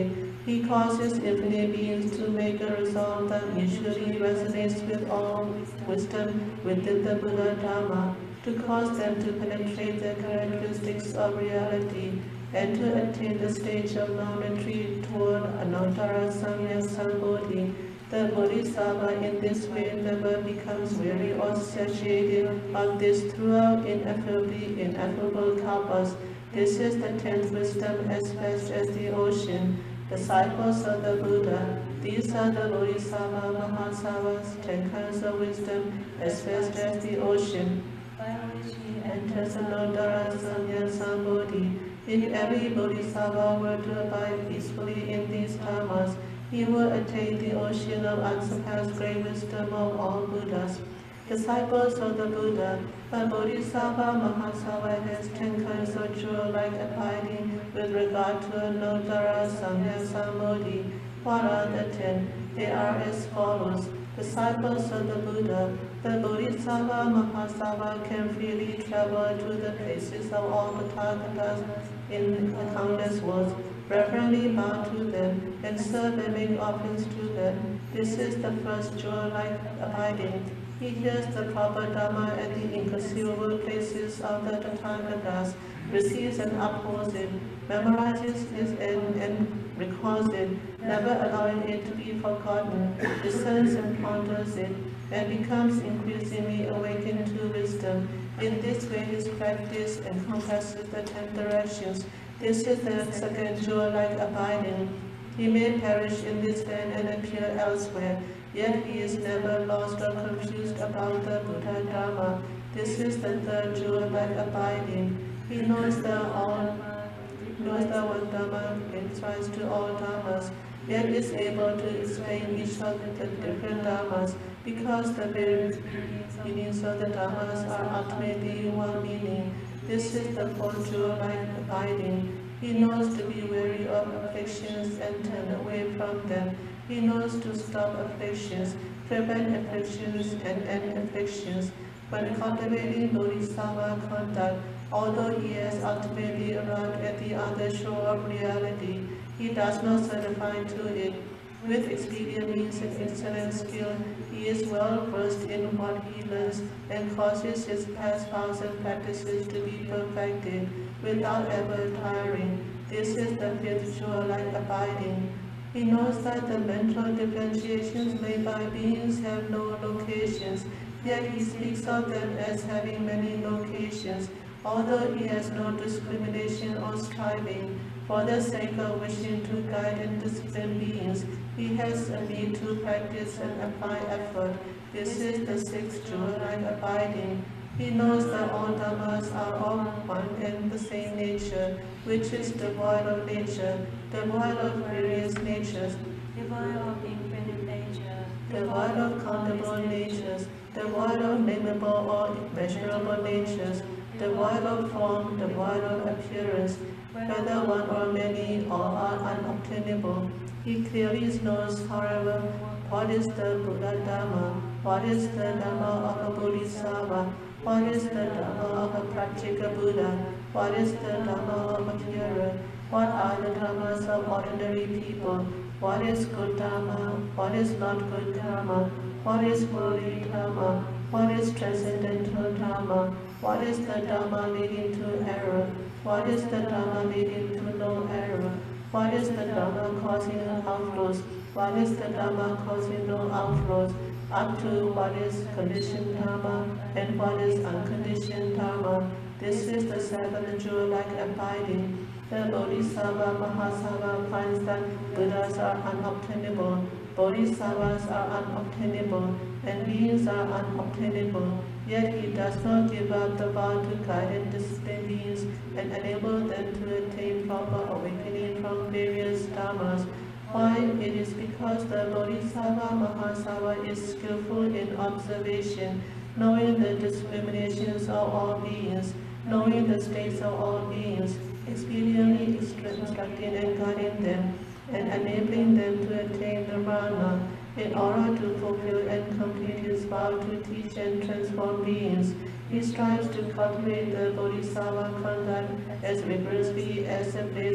He causes infinite beings to make a resolve that usually resonates with all wisdom within the Buddha Dharma, to cause them to penetrate the characteristics of reality and to attain the stage of non-retreat toward Anuttara Samyak Sambodhi. The Bodhisattva in this way never becomes weary or satiated of this throughout ineffably ineffable kalpas. This is the tenth wisdom as vast as the ocean. Disciples of the Buddha, these are the Bodhisattva Mahasavas, ten kinds of wisdom as vast as the ocean, by which he enters Anuttara Samyak Sambodhi. If every Bodhisattva were to abide peacefully in these dharmas, he will attain the ocean of unsurpassed great wisdom of all Buddhas. Disciples of the Buddha, a Bodhisattva Mahasava has ten kinds of jewel-like abiding with regard to Anuttara Samyak Sambodhi. What are the ten? They are as follows. Disciples of the Buddha, the Bodhisattva Mahasava can freely travel to the places of all the Tathagatas in the countless worlds, reverently bow to them, and serve and make offerings to them. This is the first jewel-like abiding. He hears the proper Dhamma at the inconceivable places of the Tathagatas, receives and upholds it, memorizes it and, and recalls it, never allowing it to be forgotten, discerns and ponders it, and becomes increasingly awakened to wisdom. In this way his practice encompasses the ten directions. This is the second jewel-like abiding. He may perish in this land and appear elsewhere, yet he is never lost or confused about the Buddha Dharma. This is the third jewel-like abiding. He knows the all, knows the one Dharma gives rise to all Dharmas, yet is able to explain each of the different Dharmas, because the various meanings of the Dharmas are ultimately one meaning. This is the fourth jewel-like abiding. He knows to be wary of afflictions and turn away from them. He knows to stop afflictions, prevent afflictions, and end afflictions. When cultivating Bodhisattva conduct, although he has ultimately arrived at the other shore of reality, he does not certify to it. With expedient means and excellent skill, he is well versed in what he learns and causes his past vows and practices to be perfected without ever tiring. This is the fifth jewel-like abiding. He knows that the mental differentiations made by beings have no locations, yet he speaks of them as having many locations, although he has no discrimination or striving. For the sake of wishing to guide and discipline beings, he has a need to practice and apply effort. This is the sixth jewel-like abiding. He knows that all dhammas are of one and the same nature, which is devoid of nature, devoid of various natures, devoid of infinite nature, devoid of countable natures, devoid of nameable or immeasurable natures, devoid of form, devoid of appearance, whether one or many or are unobtainable. He clearly knows, however, what is the Buddha Dhamma, what is the Dhamma of a Bodhisattva, what is the Dhamma of a Pratyeka Buddha, what is the Dhamma of a hearer, what are the Dhammas of ordinary people, what is good Dhamma, what is not good Dhamma, what is holy Dhamma, what is transcendental Dhamma, what is the Dhamma leading to error, what is the Dhamma leading to no error, what is the Dhamma causing outflows, what is the Dhamma causing no outflows, up to what is conditioned Dharma and what is unconditioned Dharma. This is the seventh jewel-like abiding. The Bodhisattva Mahasava finds that Buddhas are unobtainable, Bodhisattvas are unobtainable, and beings are unobtainable. Yet he does not give up the vow to guide and discipline beings and enable them to attain proper awakening from various dharmas. Why? It is because the Bodhisattva Mahasava is skillful in observation, knowing the discriminations of all beings, knowing the states of all beings, expediently instructing and guiding them, and enabling them to attain nirvana, in order to fulfill and complete his vow to teach and transform beings. He strives to cultivate the Bodhisattva conduct as rigorously as the place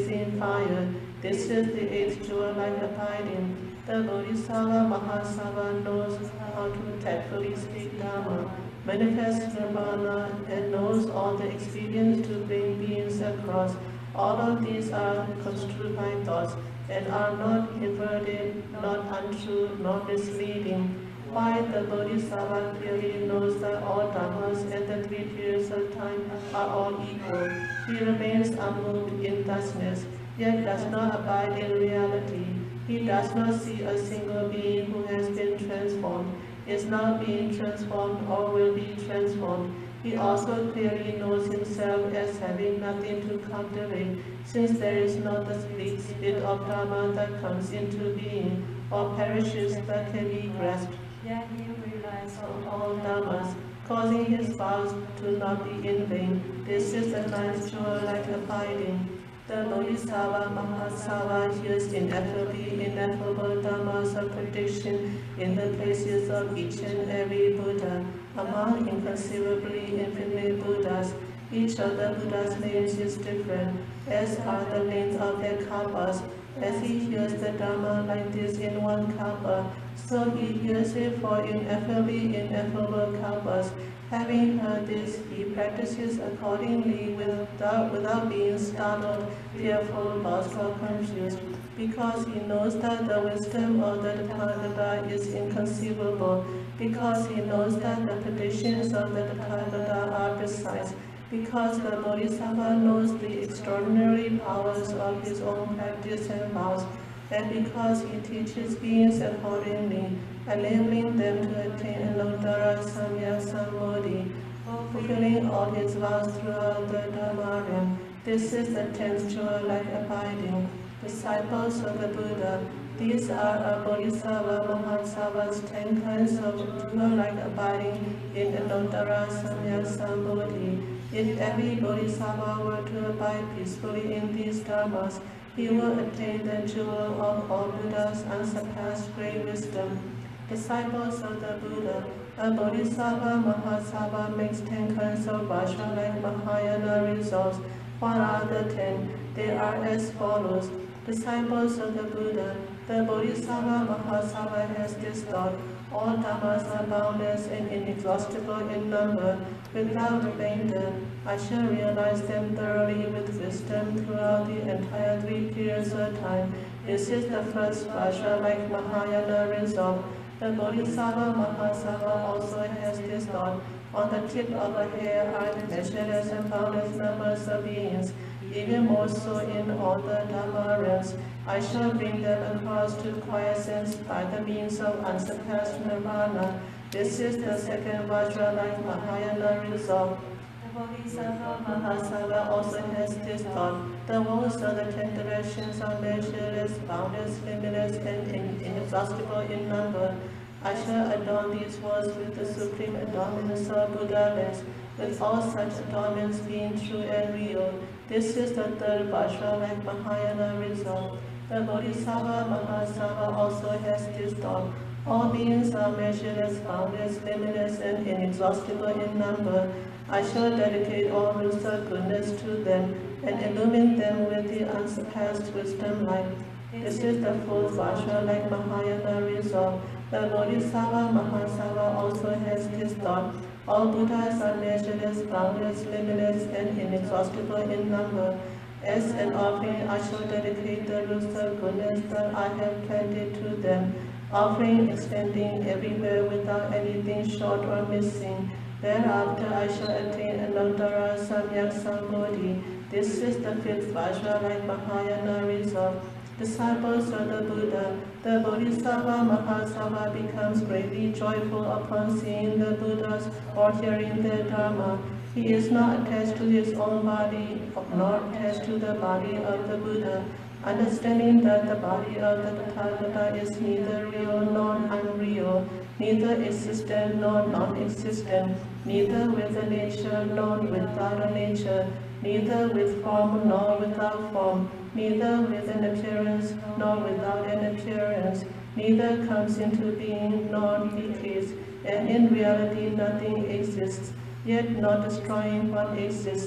blazing fire. This is the eighth jewel like abiding. The Bodhisattva Mahasattva knows how to tactfully speak Dharma, manifests Nirvana, and knows all the expedients to bring beings across. All of these are construed by thoughts and are not inverted, not untrue, nor misleading. Why the Bodhisattva clearly knows that all dharmas and the three periods of time are all equal. He remains unmoved in thusness, yet does not abide in reality. He does not see a single being who has been transformed, is now being transformed, or will be transformed. He also clearly knows himself as having nothing to cultivate, since there is not the split split of Dharma that comes into being, or perishes that can be grasped. Yet he relies On all Dharmas, causing his vows to not be in vain. This is the ninth jewel like abiding. The Bodhisattva Mahasattva hears ineffably ineffable Dhammas of prediction in the places of each and every Buddha, among inconceivably infinite Buddhas. Each of the Buddha's names is different, as are the names of their kalpas. As he hears the Dhamma like this in one kalpa, so he hears it for ineffably ineffable kalpas. Having heard this, he practices accordingly without, without being startled, fearful, lost, or confused, because he knows that the wisdom of the Tathagata is inconceivable, because he knows that the predictions of the Tathagata are precise, because the Bodhisattva knows the extraordinary powers of his own practice and vows, and because he teaches beings accordingly, enabling them to attain Anuttara Samyak Sambodhi, fulfilling all his vows throughout the Dhammaraya. This is the tenth jewel like abiding. Disciples of the Buddha, these are a Bodhisattva Mahasattva's ten kinds of jewel like abiding in Anuttara Samyak Sambodhi. If every Bodhisattva were to abide peacefully in these dharmas, he will attain the jewel of all Buddha's unsurpassed great wisdom. Disciples of the Buddha, a Bodhisattva Mahasattva makes ten kinds of Vajra like Mahayana resolves. What are the ten? They are as follows. Disciples of the Buddha, the Bodhisattva Mahasattva has this thought: all dhammas are boundless and inexhaustible in number. Without remainder, I shall realize them thoroughly with wisdom throughout the entire three periods of time. This is the first Vajra like Mahayana resolve. The Bodhisattva Mahasattva also has this thought: on the tip of a hair are measureless and boundless numbers of beings. Even more so in all the Dhamma realms, I shall bring them across to quiescence by the means of unsurpassed nirvana. This is the second Vajra like Mahayana resolve. The Bodhisattva Mahasattva also has this thought: the walls of the ten directions are measureless, boundless, limitless, and inexhaustible in number. I shall adorn these walls with the supreme adornments of Buddha-less, with all such adornments being true and real. This is the third Vajra like Mahayana resolve. The Bodhisattva Mahasattva also has this thought: all beings are measureless, boundless, limitless, and inexhaustible in number. I shall dedicate all roots of goodness to them and illumine them with the unsurpassed wisdom light. This is the fourth Vajra like Mahayana resolve. The Bodhisattva Mahasattva also has this thought: all Buddhas are measureless, boundless, limitless, and inexhaustible in number. As an offering, I shall dedicate the roots of goodness that I have planted to them, offering extending everywhere without anything short or missing. Thereafter I shall attain Anuttara Samyak Sambodhi. This is the fifth Vajra like Mahayana resolve. Disciples of the Buddha, the Bodhisattva Mahasattva becomes greatly joyful upon seeing the Buddhas or hearing their Dharma. He is not attached to his own body, nor attached to the body of the Buddha, understanding that the body of the Tathagata is neither real nor unreal, neither existent nor non-existent, neither with a nature nor without a nature, neither with form nor without form, neither with an appearance nor without an appearance, neither comes into being nor decays, and in reality nothing exists, yet not destroying what exists.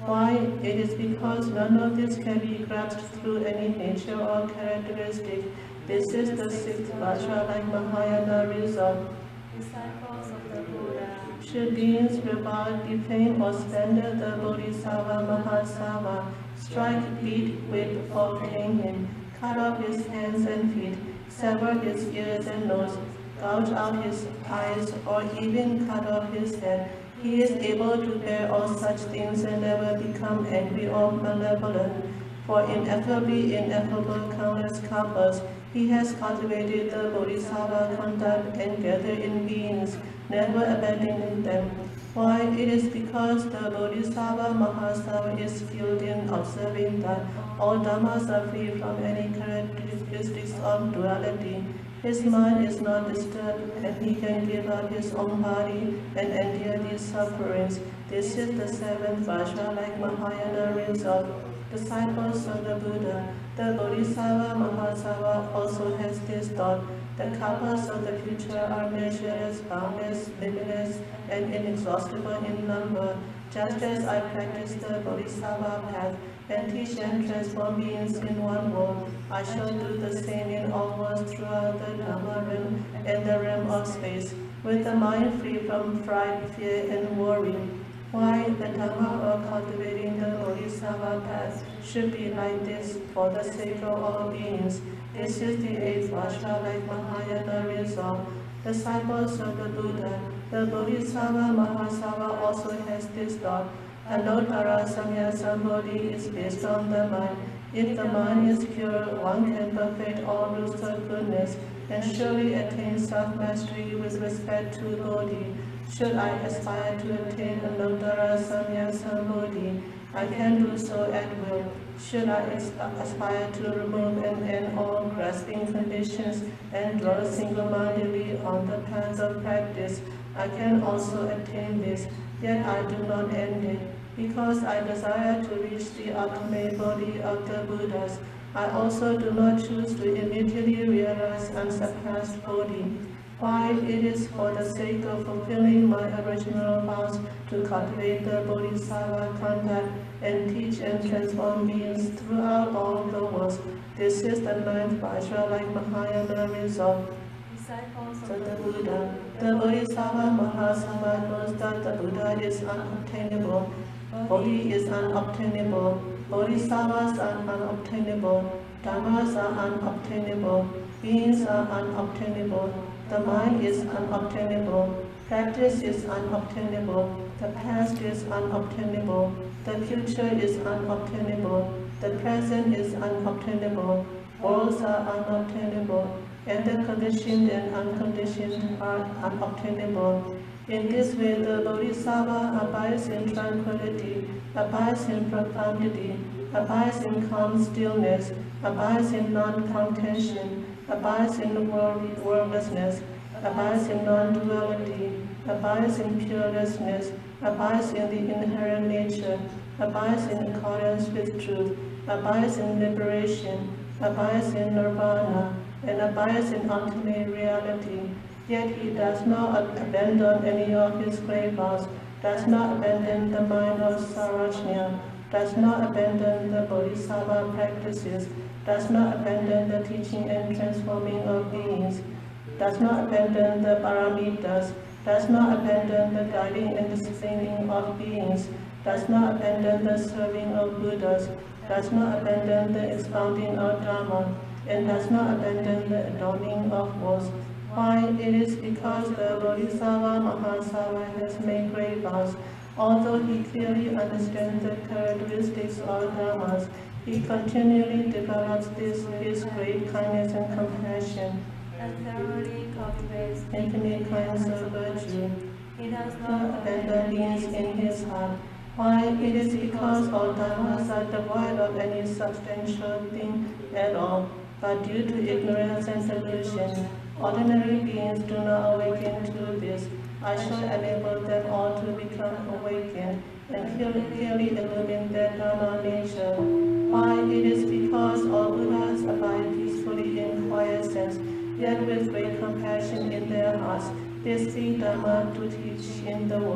Why? It is because none of this can be grasped through any nature or characteristic. This is the sixth Vajra like Mahayana resolve. Disciples of the Buddha. Should beings regard the fame or splendor the Bodhisattva Mahasattva, strike, beat, whip, or cane him, cut off his hands and feet, sever his ears and nose, gouge out his eyes, or even cut off his head, he is able to bear all such things and never become angry or malevolent. For ineffably ineffable countless kalpas, he has cultivated the Bodhisattva conduct and gathered in beings, never abandoning them. Why? It is because the Bodhisattva Mahasattva is skilled in observing that all dhammas are free from any characteristics of duality. His mind is not disturbed, and he can give up his own body and endure these sufferings. This is the seventh Vajra like Mahayana resolve. Disciples of the Buddha, the Bodhisattva Mahasattva also has this thought. The kalpas of the future are measureless, boundless, limitless, and inexhaustible in number. Just as I practice the Bodhisattva path and teach and transform beings in one world, I shall do the same in all worlds throughout the Dhamma realm and the realm of space, with the mind free from fright, fear, and worry. Why? The Dhamma of cultivating the Bodhisattva path should be like this for the sake of all beings. This is the eighth Vajra like Mahayana resolve. Disciples of the Buddha, the Bodhisattva Mahasattva also has this thought. Anuttara Samya Sambodhi is based on the mind. If the mind is pure, one can perfect all roots of goodness and surely attain self-mastery with respect to Bodhi. Should I aspire to attain Anuttara Samya Sambodhi, I can do so at will. Should I aspire to remove and end all grasping conditions and dwell single-mindedly on the path of practice, I can also attain this, yet I do not end it. Because I desire to reach the ultimate Bodhi of the Buddhas, I also do not choose to immediately realize unsurpassed Bodhi. Why? It is for the sake of fulfilling my original vows to cultivate the Bodhisattva conduct and teach and transform beings throughout all the worlds. This is the ninth Vajra like Mahayana resolve. Disciples of the Buddha, the Bodhisattva Mahasattva knows that the Buddha is unobtainable. Bodhi is unobtainable. Bodhisattvas are unobtainable. Dhammas are unobtainable. Beings are unobtainable. The mind is unobtainable. Practice is unobtainable. The past is unobtainable. The future is unobtainable. The present is unobtainable. Worlds are unobtainable. And the conditioned and unconditioned are unobtainable. In this way, the Bodhisattva abides in tranquility, abides in profundity, abides in calm stillness, abides in non-contention, abides in worldlessness, abides in non-duality, abides in purelessness, abides in the inherent nature, abides in accordance with truth, abides in liberation, abides in nirvana, and abides in ultimate reality. Yet he does not abandon any of his great vows, does not abandon the mind of Sarajnya, does not abandon the Bodhisattva practices, does not abandon the teaching and transforming of beings, does not abandon the paramitas, does not abandon the guiding and disciplining of beings, does not abandon the serving of Buddhas, does not abandon the expounding of Dharma, and does not abandon the adorning of worlds. Why? It is because the Bodhisattva Mahasattva has made great vows. Although he clearly understands the characteristics of dhammas, he continually develops this his great kindness and compassion, and thoroughly cultivates infinite kinds of virtue. He does Not not abandon beings in his heart. Why? It is because all dhammas are devoid of any substantial thing at all, but due to ignorance and delusion, ordinary beings do not awaken to this. I shall enable them all to become awakened and clearly illumine their dharma nature. Why? It is because all Buddhas abide peacefully in quiescence, yet with great compassion in their hearts, they speak Dharma to teach in the world.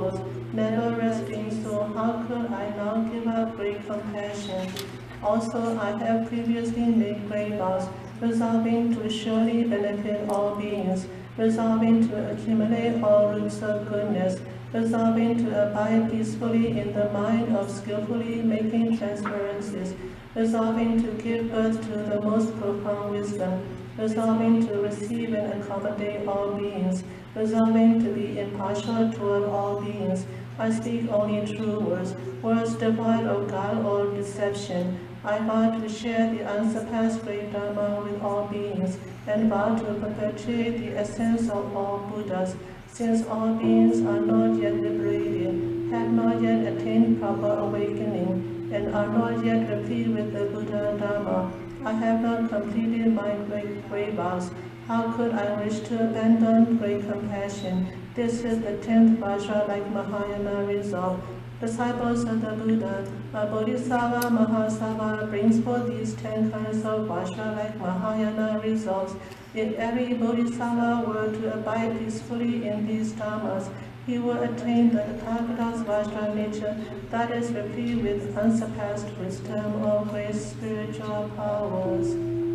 never resting, so how could I now give up great compassion? Also, I have previously made great vows, resolving to surely benefit all beings, resolving to accumulate all roots of goodness, resolving to abide peacefully in the mind of skillfully making transparencies, resolving to give birth to the most profound wisdom, resolving to receive and accommodate all beings, resolving to be impartial toward all beings. I speak only true words, words devoid of guile or deception. I vow to share the unsurpassed great Dharma with all beings, and vow to perpetuate the essence of all Buddhas, since all beings are not yet liberated, have not yet attained proper awakening, and are not yet replete with the Buddha Dharma. I have not completed my great, great vows. How could I wish to abandon great compassion? This is the tenth Vajra like Mahayana resolve. Disciples of the Buddha, a Bodhisattva Mahasava brings forth these ten kinds of Vajra like Mahayana resolves. If every Bodhisattva were to abide peacefully in these dharmas, he will attain the Tathagata's Vajra nature that is replete with unsurpassed wisdom of great spiritual powers.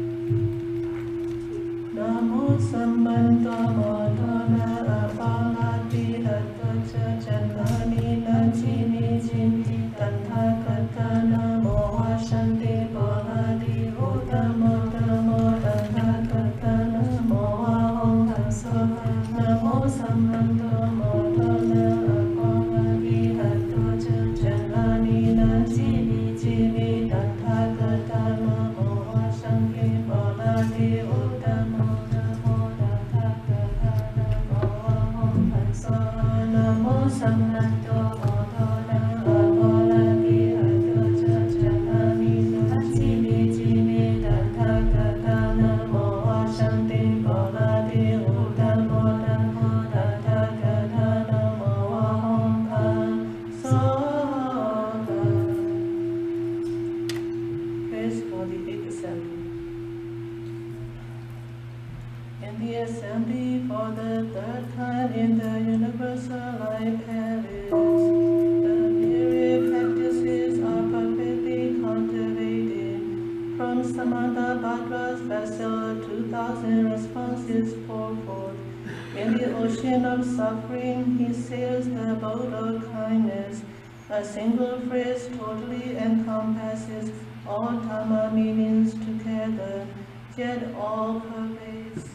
Namo Samanta Madana Apalati Advacha Chandani Nachini Chinti Tantha Katana Moha Shanti Baladi Uttama Dhamma Tantha Katana Moha Om Tansaha Namo Samanta Madana Apalati Advacha Chandani Nachini Chinti Tantha Katana Moha Shanti Baladi Uttama Namo Samanta Madana Apalati Advacha Chandani Nachini Chinti Tantha Katana Moha Shanti Baladi Uttama Dhamma Tantha Katana Moha Tansaha. Praise for the eighth assembly. In the assembly for the third time in the universal life Paris, the myriad practices are perfectly cultivated. From Samantabhadra's vessel, two thousand responses pour forth. In the ocean of suffering, he sails the boat of kindness. A single phrase totally encompasses all Dhamma meanings together, yet all pervasive.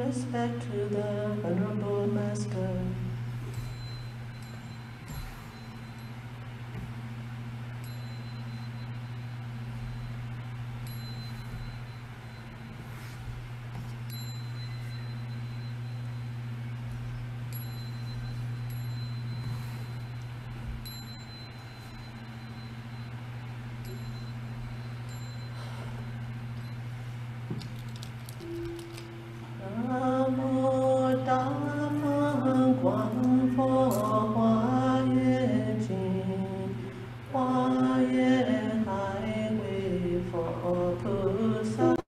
respect to the Venerable Master. Namo Dhamma Quang Pho Hoa Ye Jin, Hoa Ye Hai Wei Pho Pu Sa.